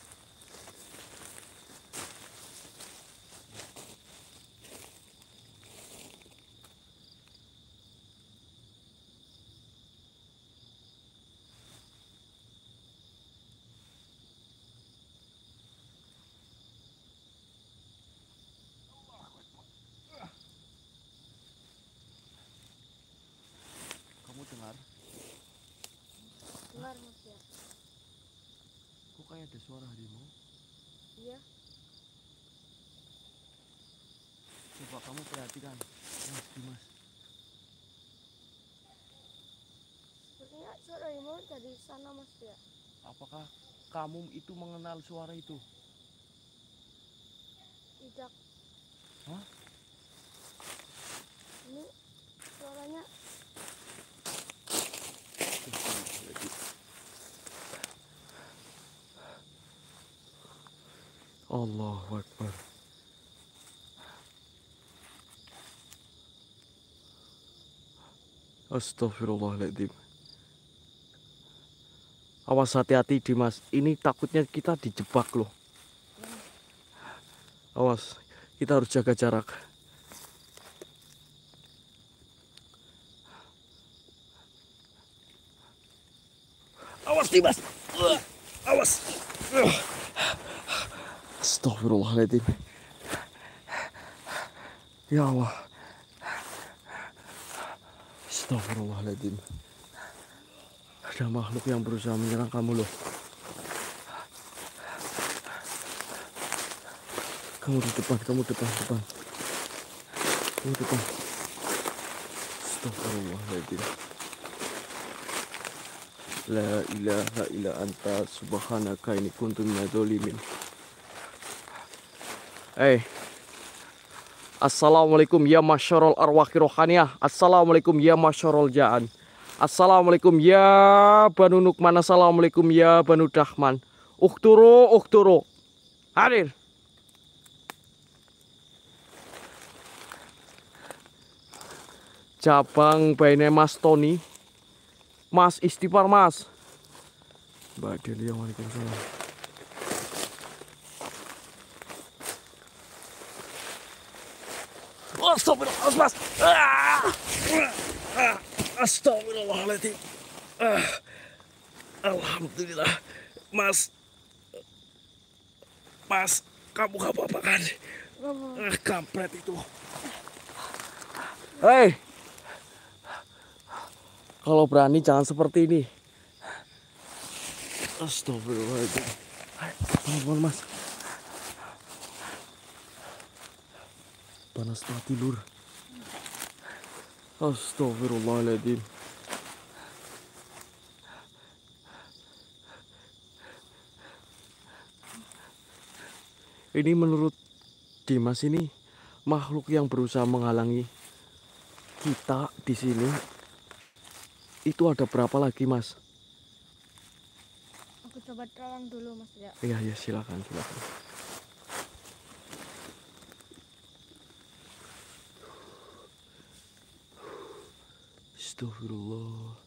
Kamu dengar? Dengar Mas ya. Kok kayak ada suara harimau? Iya. Coba kamu perhatikan, Mas Dimas. Sepertinya suara harimau dari sana Mas ya. Apakah kamu itu mengenal suara itu? Tidak. Hah? Ini suaranya Allahu Akbar. Astagfirullahaladzim. Awas, hati-hati Dimas. Ini takutnya kita dijebak loh. Awas, kita harus jaga jarak. Awas Dimas. Awas. Astagfirullahaladzim. Ya Allah. Astagfirullahaladzim. Ada makhluk yang berusaha menyerang kamu loh. Kamu di depan, kamu depan. Kamu depan. Astagfirullahaladzim. La ilaha illa anta subhanaka inni kuntu minadz dzalimin. Assalamualaikum ya masyarul arwahir rohaniyah. Assalamualaikum ya masyarul ja'an. Assalamualaikum ya Banu Nukman. Assalamualaikum ya Banu Dahman. Ukturu. Hadir. Cabang Baine Mas Tony. Mas istighfar Mas. Mbak Delia, waalaikumsalam. Astagfirullah Mas. Astagfirullahaladzim. Alhamdulillah Mas. Mas, kamu gak apa-apa kan? Kampret itu. Hei, kalau berani jangan seperti ini. Astagfirullahaladzim. Ampun Mas. Panas mati lur. Astagfirullahaladzim. Ini menurut Dimas ini makhluk yang berusaha menghalangi kita di sini. Itu ada berapa lagi Mas? aku coba terang dulu Mas ya. Iya silakan. Astagfirullah.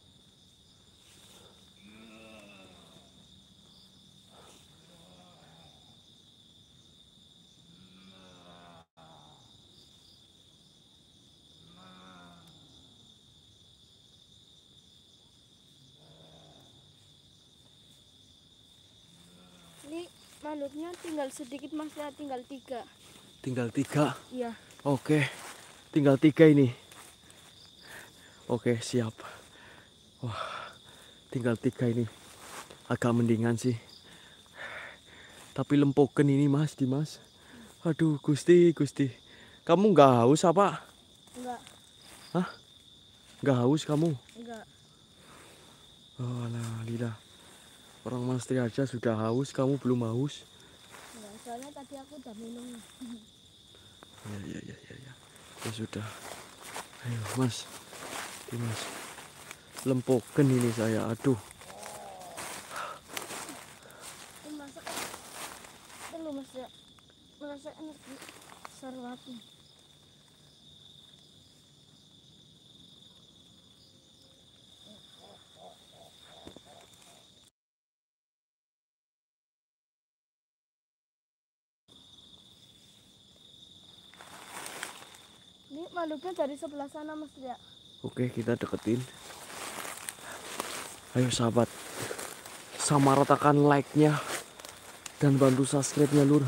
Ini makhluknya tinggal sedikit Mas, ya, tinggal 3. Tinggal 3. Iya. Oke, tinggal 3 ini. Oke, siap. Wah, tinggal 3 ini. Agak mendingan sih. Tapi lempoken ini Mas Dimas. Aduh, Gusti. Kamu nggak haus apa? Enggak. Hah? Nggak haus kamu? Enggak. Oh, lidah. Orang Mas Tri aja sudah haus, kamu belum haus? Enggak, soalnya tadi aku udah minum. Ya. Ya sudah. Ayo Mas. Dimas. Lempoken ini saya. Aduh. Ini masak. Belum Mas, ya. Merasa energi sarwati. Ini makhluknya dari sebelah sana Mas, ya. Oke, kita deketin. Ayo sahabat. Sama ratakan like-nya dan bantu subscribe-nya, Lur.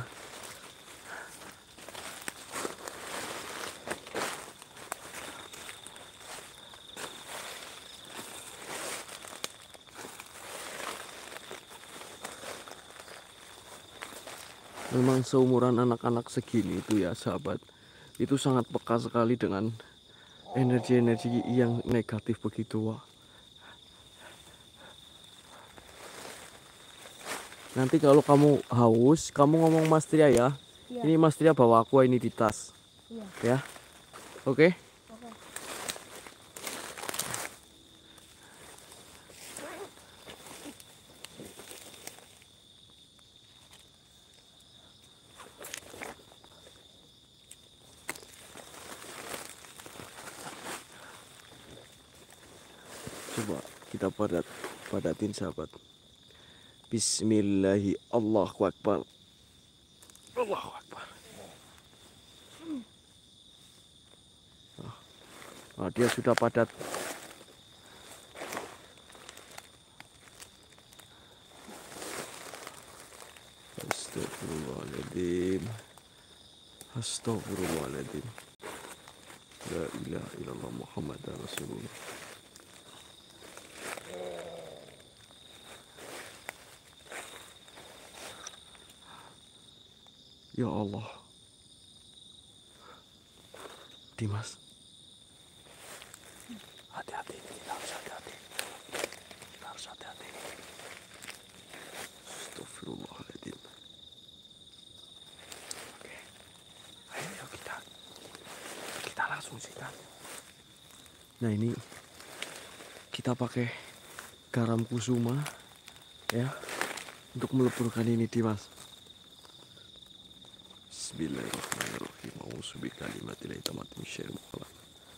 Memang seumuran anak-anak segini itu ya sahabat, itu sangat peka sekali dengan energi-energi yang negatif begitu. Wah. Nanti kalau kamu haus, kamu ngomong Mas Tria ya. Iya. Ini Mas Tria bawa aqua ini di tas. Iya. Ya. Oke. Oke. Coba kita padatin sahabat. Bismillahi Allahu Akbar. Allahu Akbar. Nah, dia sudah padat. Astagfirullahaladzim. Astagfirullahaladzim. La ilaha illallah Muhammad Rasulullah. Ya Allah. Dimas. Hati-hati, kita harus hati-hati. Kita harus hati-hati. Astagfirullahaladzim. Oke. Ayo kita langsung sikat. Nah ini kita pakai garam kusuma ya untuk meleburkan ini Dimas. Bismillahirrahmanirrahim. A'udzu bikalimatil tammati min syarri ma khalaq.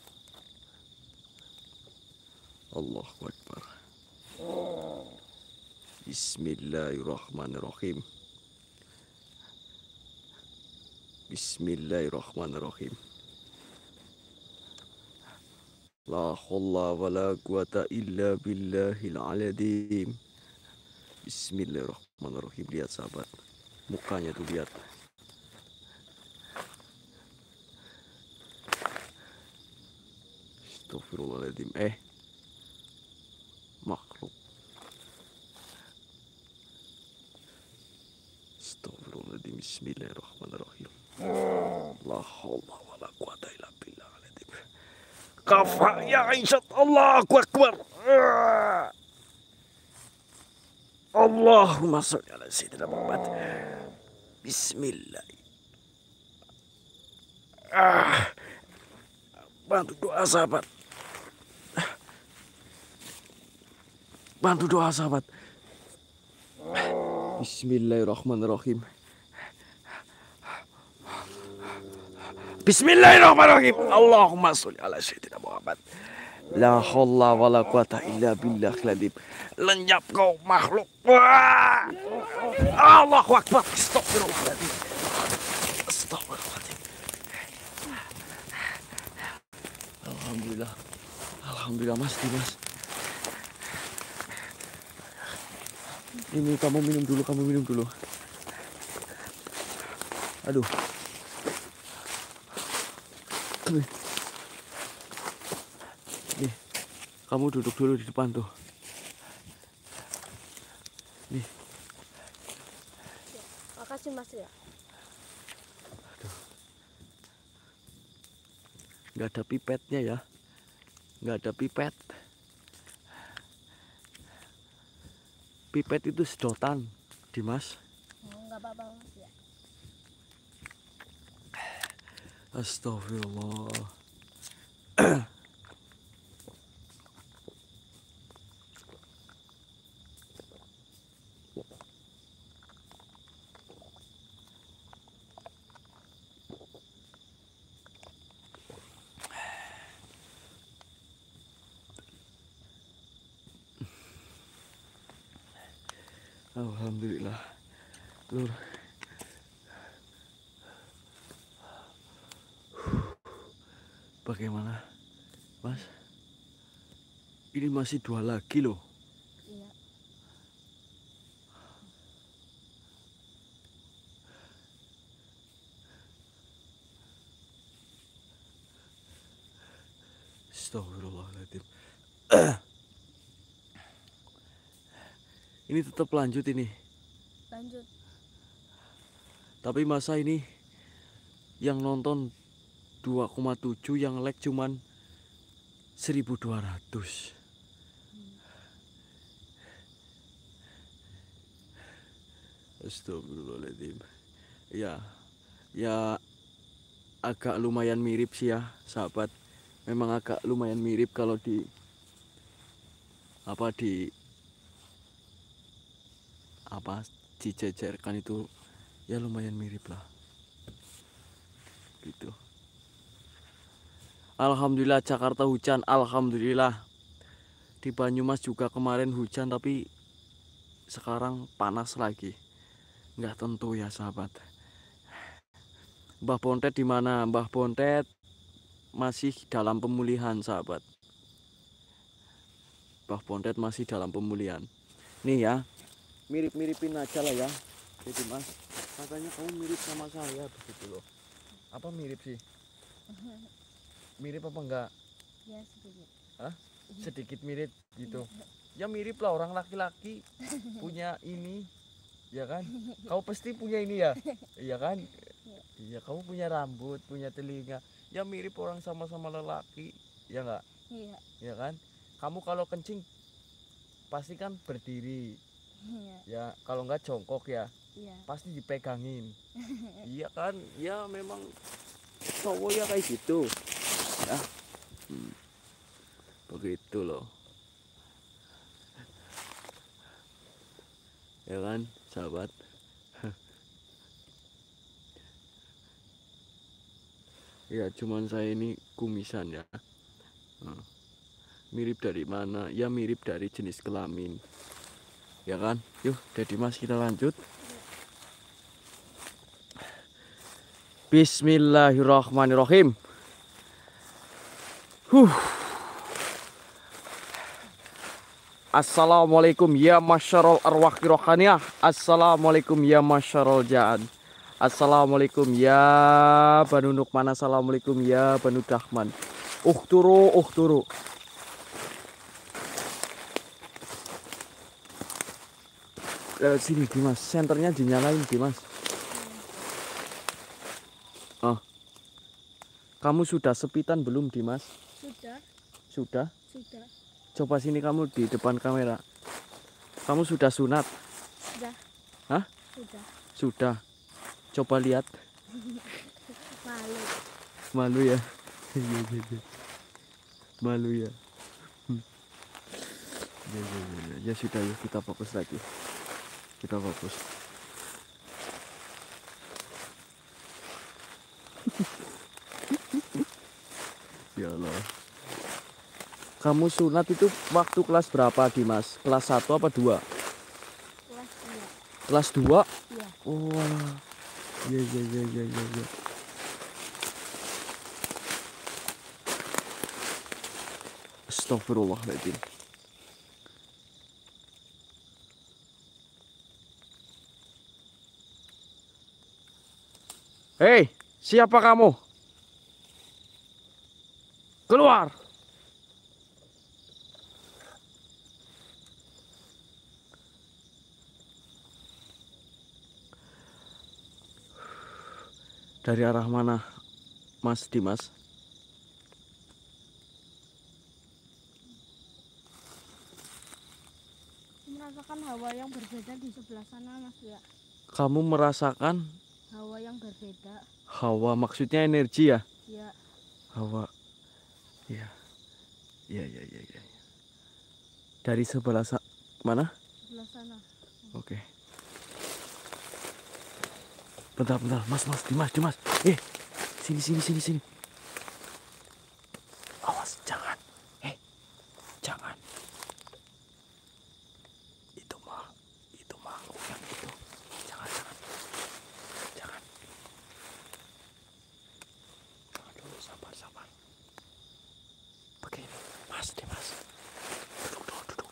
Allahu Akbar. Bismillahirrahmanirrahim. Bismillahirrahmanirrahim. La haula wa la quwata illa billahil azim. Bismillahirrahmanirrahim. Lihat sahabat, mukanya tuh lihat. Astagfirullahaladzim. Makhluk. Astagfirullahaladzim. Bismillahirrahmanirrahim. La haula wa la quwata illa billah. Kafa ya Aisyah. Allahu Akbar. Allahumma sholli ala sayyidina Muhammad. Bismillah. Bantu doa sahabat. Bantu doa sahabat. Bismillahirrahmanirrahim. Bismillahirrahmanirrahim. Allahumma sholli ala sayyidina Muhammad. La haula wala quwata illa billahil lenyap kau makhluk. Wah! Allahu akbar. Astagfirullahaladzim. Astagfirullahaladzim. Alhamdulillah. Alhamdulillah Mas Dimas. Ini kamu minum dulu, Aduh. Nih, kamu duduk dulu di depan tuh. Nih. Makasih Mas ya. Nggak ada pipetnya ya. Nggak ada pipet. Pipet itu sedotan, Dimas. Nggak apa-apa Mas ya. Astagfirullah. Alhamdulillah. Lur. Bagaimana, Mas? Ini masih 2 lagi loh. Iya. Astagfirullahaladzim. Ini tetap lanjut ini. Lanjut. Tapi masa ini yang nonton 2,7, yang like cuman 1.200. Astagfirullahaladzim. Ya agak lumayan mirip sih ya, sahabat. Memang agak lumayan mirip kalau dijejerkan itu ya lumayan mirip lah. Gitu. Alhamdulillah Jakarta hujan, alhamdulillah. Di Banyumas juga kemarin hujan tapi sekarang panas lagi. Nggak tentu ya sahabat. Mbah Bontet di mana? Mbah Bontet masih dalam pemulihan sahabat. Mbah Bontet masih dalam pemulihan. Nih ya, mirip-miripin aja lah ya. Jadi Mas, katanya kamu mirip sama saya begitu loh. Apa mirip sih? Mirip apa enggak? Ya sedikit. Hah? Sedikit mirip gitu. Ya mirip lah, orang laki-laki punya ini, ya kan? Kau pasti punya ini ya, iya kan? Iya, kamu punya rambut, punya telinga. Ya mirip orang sama-sama lelaki, ya enggak? Iya. Ya kan? Kamu kalau kencing pasti kan berdiri. Iya. Ya, kalau enggak jongkok ya. Iya. Pasti dipegangin. Iya kan? Ya memang cowok ya kayak gitu. Ya. Begitu loh. Ya kan, sahabat? Ya, cuman saya ini kumisan ya. Mirip dari mana? Ya mirip dari jenis kelamin. Ya kan? Yuk, Dedi Mas kita lanjut. Bismillahirrahmanirrahim. Assalamualaikum ya masyarul arwah rohaniyah. Assalamualaikum ya masyarul jaan. Assalamualaikum ya Banu Nukman. Assalamualaikum ya Banu Dahman. Turu. Sini Dimas, senternya dinyalain Dimas. Kamu sudah sepitan belum Dimas? Sudah. Sudah? Sudah. Coba sini kamu di depan kamera. Kamu sudah sunat? Sudah. Hah? Sudah. Sudah. Coba lihat. Malu. Malu ya? Malu ya? Ya sudah ya, kita fokus lagi. Kita fokus. Ya Allah. Kamu sunat itu waktu kelas berapa Dimas? Kelas 1 apa 2? Kelas 2. Kelas 2? Iya. Oh alah. Iya iya iya iya iya iya. Astagfirullahaladzim. Hei, siapa kamu? Keluar. Dari arah mana, Mas Dimas? Merasakan hawa yang berbeda di sebelah sana, Mas ya. Kamu merasakan Hawa yang berbeda. hawa, maksudnya energi ya? Ya, Hawa. Iya. Iya iya iya iya. Dari sebelah mana? sebelah sana. Oke. Bentar bentar, Mas Dimas. Sini. Awas, jangan. Jangan. Itu makhluk yang itu. Jangan. Jangan dulu, sabar. Begini, Mas Dimas. Duduk.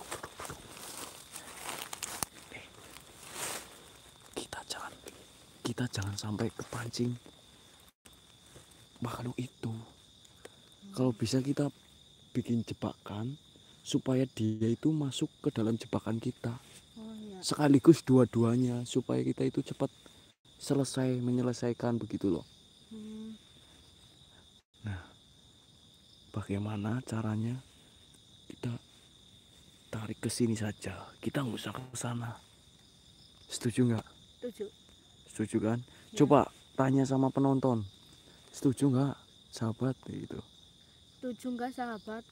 Nih, kita jangan sampai kepancing makhluk itu. Kalau bisa kita bikin jebakan supaya dia itu masuk ke dalam jebakan kita. Oh iya. Sekaligus dua-duanya supaya kita itu cepat menyelesaikan begitu loh. Nah, bagaimana caranya? Kita tarik ke sini saja. Kita nggak usah ke sana. Setuju nggak? Setuju kan? Ya. Coba tanya sama penonton. Setuju nggak, sahabat? Gitu. Setuju nggak, sahabat?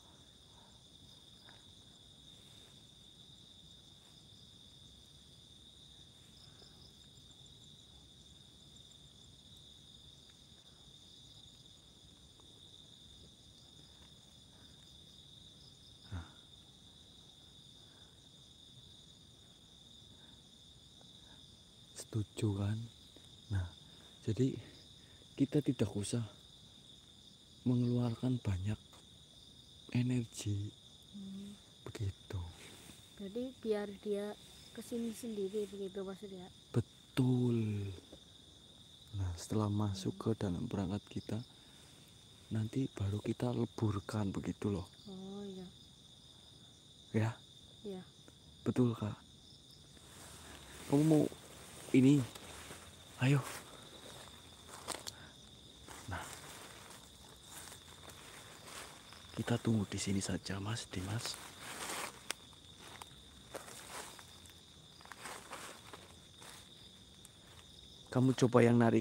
Setuju kan? Nah, jadi kita tidak usah mengeluarkan banyak energi begitu. Jadi biar dia kesini sendiri begitu, Mas ya. Betul. Nah, setelah masuk ke dalam perangkat kita, nanti baru kita leburkan begitu loh. Oh iya. Ya? Iya. Betul, Kak. Kamu mau ini? Ayo. Nah, kita tunggu di sini saja, Mas Dimas. Kamu coba yang narik.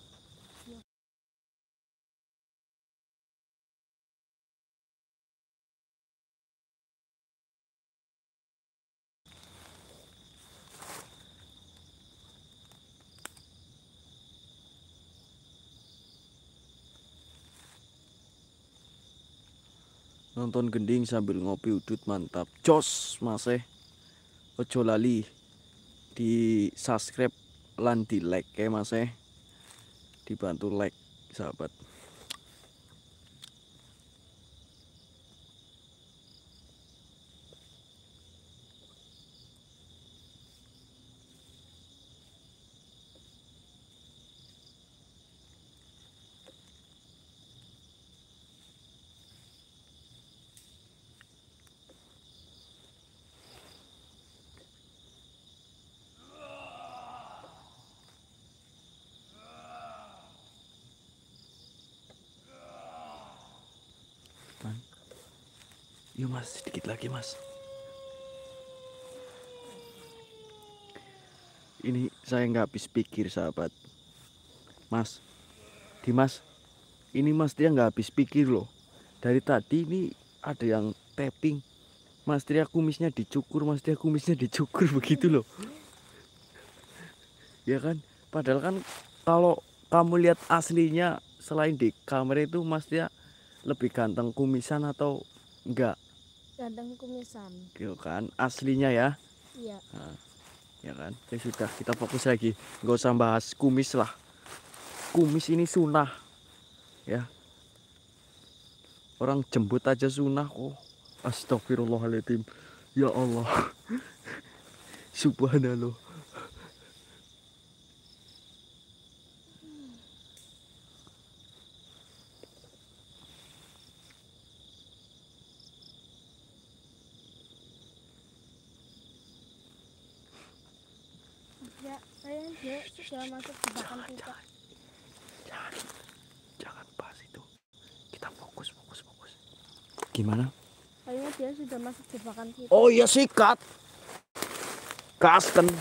Nonton gending sambil ngopi udut, mantap. Jos, Mas. Ojo lali di subscribe lan di like ya, Mas. Dibantu like, sahabat. Yuk, Mas, sedikit lagi, Mas. Ini saya nggak habis pikir, sahabat. Mas Dimas, ini Mas Tria nggak habis pikir loh. Dari tadi ini ada yang tapping. Mas Tria kumisnya dicukur begitu loh. Ya kan? Padahal kan kalau kamu lihat aslinya selain di kamera itu Mas Tria lebih ganteng kumisan atau Enggak, Ganteng kumisan. gitu kan. Aslinya ya. Iya. Nah, ya kan. Ya sudah, kita fokus lagi. Nggak usah bahas kumis lah. Kumis ini sunnah. Ya. Orang jembut aja sunnah kok. Astagfirullahaladzim. Ya Allah. Subhanallah. Ya, kayaknya dia sudah masuk jebakan kita. Jangan bahas itu. Kita fokus. Gimana? Kayaknya dia sudah masuk jebakan kita. Oh iya, sikat. Gasken.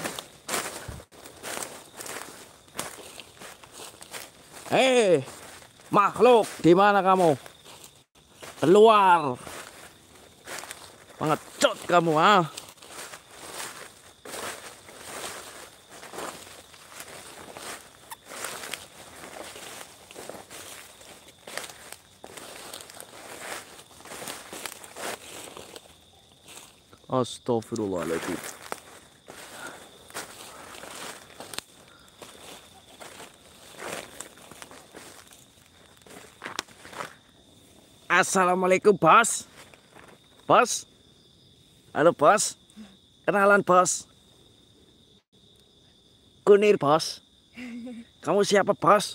Hei, makhluk, di mana kamu? Keluar. Pengecut kamu, ah. Astagfirullahaladzim. Assalamualaikum, bos. Bos. Halo, bos. Kenalan, bos. Kunir, bos. Kamu siapa, bos?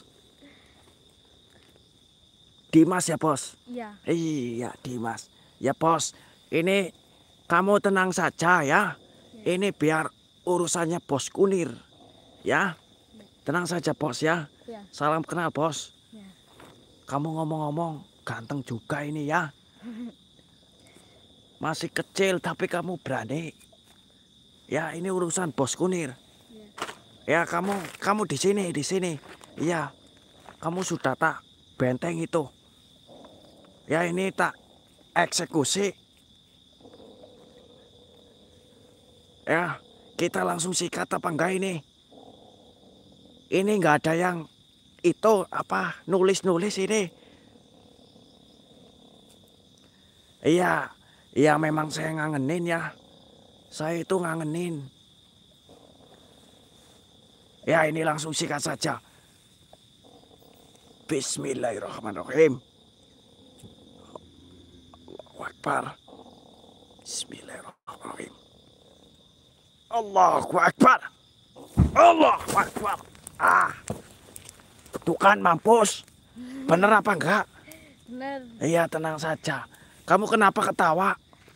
Dimas ya, bos? Iya. Iya, Dimas. Ya, bos. Ini kamu tenang saja ya. Ini biar urusannya bos Kunir. Ya. Tenang saja, bos ya. Iya. Salam kenal, bos. Iya. Kamu ngomong-ngomong ganteng juga ini ya. Masih kecil tapi kamu berani. Ya, ini urusan bos Kunir. Iya. Ya, kamu di sini. Iya. Kamu sudah tak benteng itu. Ya, ini tak eksekusi. Ya, kita langsung sikat apa enggak ini? Ini enggak ada yang itu apa nulis-nulis ini. Iya memang saya ngangenin ya. Saya itu ngangenin. Ya, ini langsung sikat saja. Bismillahirrahmanirrahim. Allahu Akbar. Bismillahirrahmanirrahim. Allahu Akbar. Allahu Akbar. Tuh kan mampus. Bener apa enggak? Benar. Iya, tenang saja. Kamu kenapa ketawa?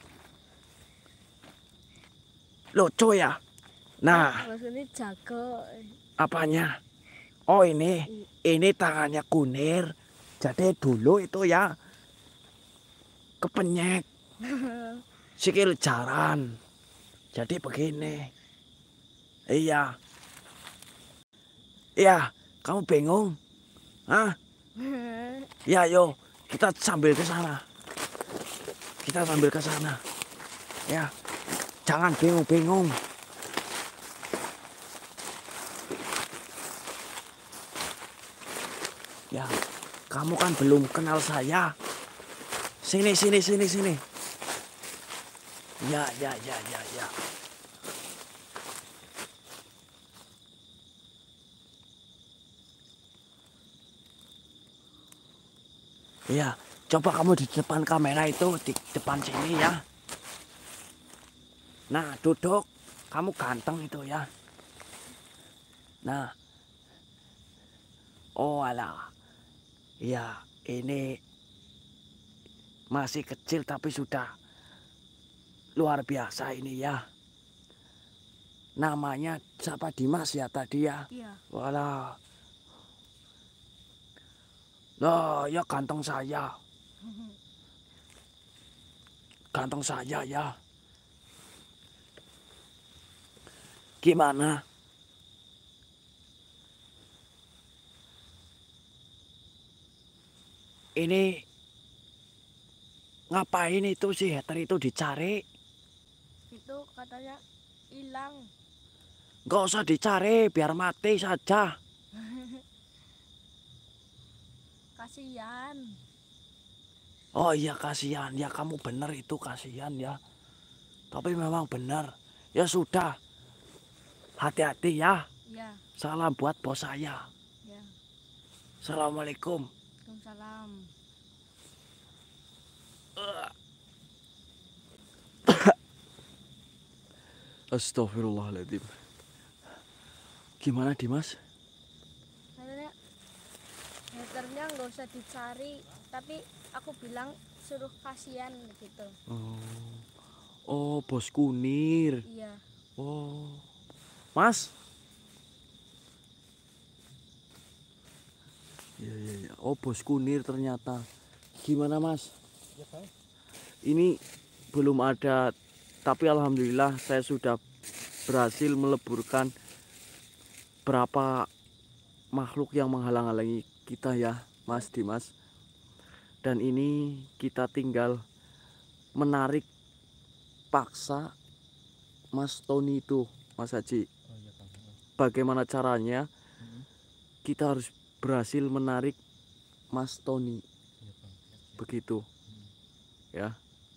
Lucu ya? Nah, Bos ini jago. apanya? Oh, ini tangannya Kunir. Jadi dulu itu ya kepenyek. Sikil jaran. Jadi begini. Iya. Iya, kamu bingung? Hah? Ya, yo, kita sambil ke sana. Ya, jangan bingung-bingung. Ya, kamu kan belum kenal saya. Sini. Ya. Iya, coba kamu di depan kamera itu, di depan sini ya. Nah, duduk. Kamu ganteng itu ya. Nah. Oh alah. Ya, ini masih kecil tapi sudah luar biasa ini ya. Namanya siapa, Dimas ya tadi ya? Iya. Walah. Nah, ya ganteng saya. Ganteng saya ya. Gimana? Ini ngapain itu si hater itu dicari? Itu katanya hilang. Nggak usah dicari, biar mati saja. Kasihan. Oh iya kasihan ya, kamu benar itu kasihan ya. Tapi memang benar. Ya sudah, hati-hati ya. Ya, Salam buat bos saya. ya. Assalamualaikum. Waalaikumsalam. Astagfirullahaladzim. Gimana Dimas? Akhirnya haternya nggak usah dicari, tapi aku bilang suruh kasihan gitu. Oh, bos Kunir. Iya. Oh, Mas. Iya. Oh, bos Kunir ternyata. Gimana Mas? Ya, Bang. Ini belum ada, tapi alhamdulillah saya sudah berhasil meleburkan berapa makhluk yang menghalang-halangi kita ya, Mas Dimas. Dan ini kita tinggal menarik paksa Mas Tony itu, Mas Haji. Oh iya, Bang. Bagaimana caranya? Kita harus berhasil menarik Mas Tony. Iya, Bang. Begitu. Ya.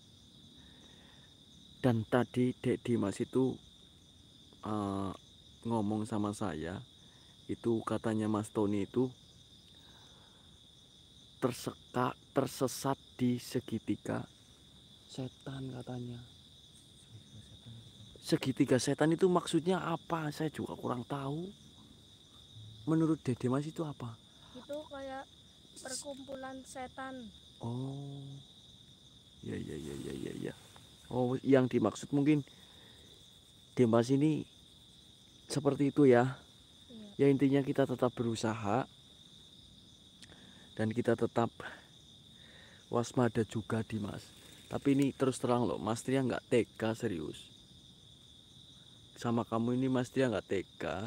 Dan tadi Dek Dimas itu ngomong sama saya, itu katanya Mas Tony itu tersesat di segitiga setan katanya. Segitiga setan itu maksudnya apa? Saya juga kurang tahu. Menurut Dek Dimas itu apa? Itu kayak perkumpulan setan. Oh. Ya. Oh, yang dimaksud mungkin Dimas ini seperti itu ya. Iya. Ya intinya kita tetap berusaha dan kita tetap waspada juga Dimas. Tapi ini terus terang loh, Mas Tria nggak tega serius. Sama kamu ini Mas Tria nggak tega.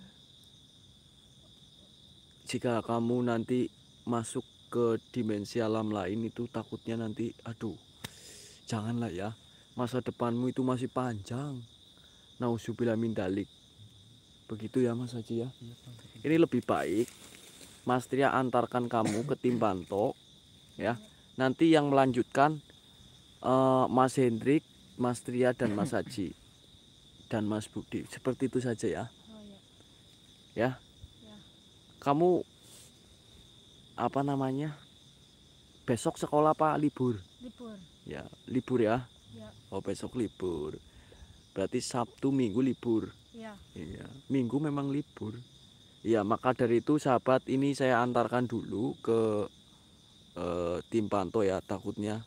Jika kamu nanti masuk ke dimensi alam lain itu takutnya nanti, aduh, janganlah ya. Masa depanmu itu masih panjang. Nauzubillah min dalik. Begitu ya Mas Haji ya. Ini lebih baik Mas Tria antarkan kamu ke tim Banto ya. Nanti yang melanjutkan Mas Hendrik, Mas Tria dan Mas Haji dan Mas Budi. Seperti itu saja ya. Oh iya. Ya. Ya. Kamu apa namanya? Besok sekolah apa libur? Libur. Ya, libur ya. Ya. Oh, besok libur. Berarti Sabtu Minggu libur. Ya. Iya, Minggu memang libur. Iya, maka dari itu sahabat ini saya antarkan dulu ke tim Panto ya, takutnya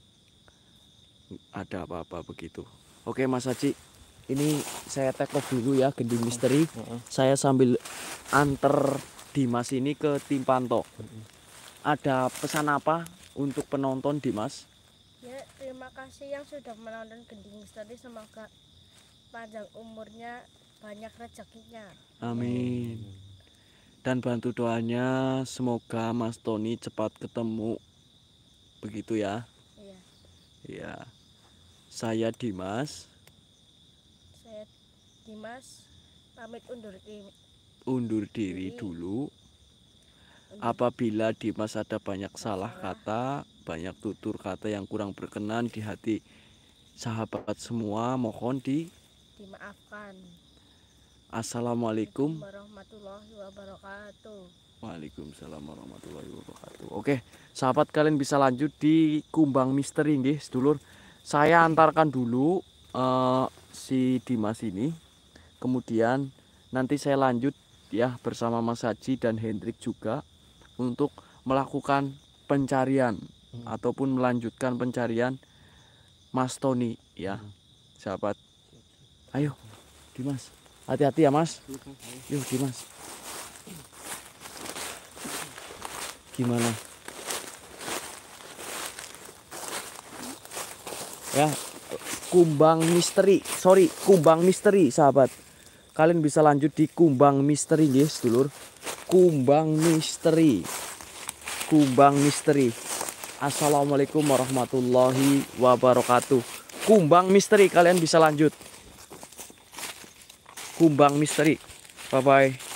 ada apa-apa begitu. Oke Mas Haji, ini saya take off dulu ya gending misteri. Saya sambil antar Dimas ini ke tim Panto. Ada pesan apa untuk penonton Dimas? Ya, terima kasih yang sudah menonton Gending Misteri. Semoga panjang umurnya, banyak rezekinya. Amin. Dan bantu doanya semoga Mas Tony cepat ketemu. Begitu ya. Iya. Ya. Saya Dimas Saya Dimas pamit undur diri dulu. Apabila Dimas ada banyak salah kata, banyak tutur kata yang kurang berkenan di hati sahabat semua, mohon dimaafkan. Assalamualaikum Warahmatullahi wabarakatuh. Waalaikumsalam warahmatullahi wabarakatuh. Oke, sahabat kalian bisa lanjut di Kumbang Misteri nggih, sedulur. Saya antarkan dulu si Dimas ini. Kemudian nanti saya lanjut ya bersama Mas Haji dan Hendrik juga untuk melakukan pencarian ataupun melanjutkan pencarian Mas Tony ya. Sahabat. Ayo, Dimas. Hati-hati ya, Mas. Yuk, Dimas. Gimana? Ya, Kumbang Misteri. Kumbang Misteri, sahabat. Kalian bisa lanjut di Kumbang Misteri, guys, dulur. Kumbang Misteri. Kumbang Misteri. Assalamualaikum warahmatullahi wabarakatuh. Kumbang Misteri, kalian bisa lanjut. Kumbang Misteri. Bye-bye.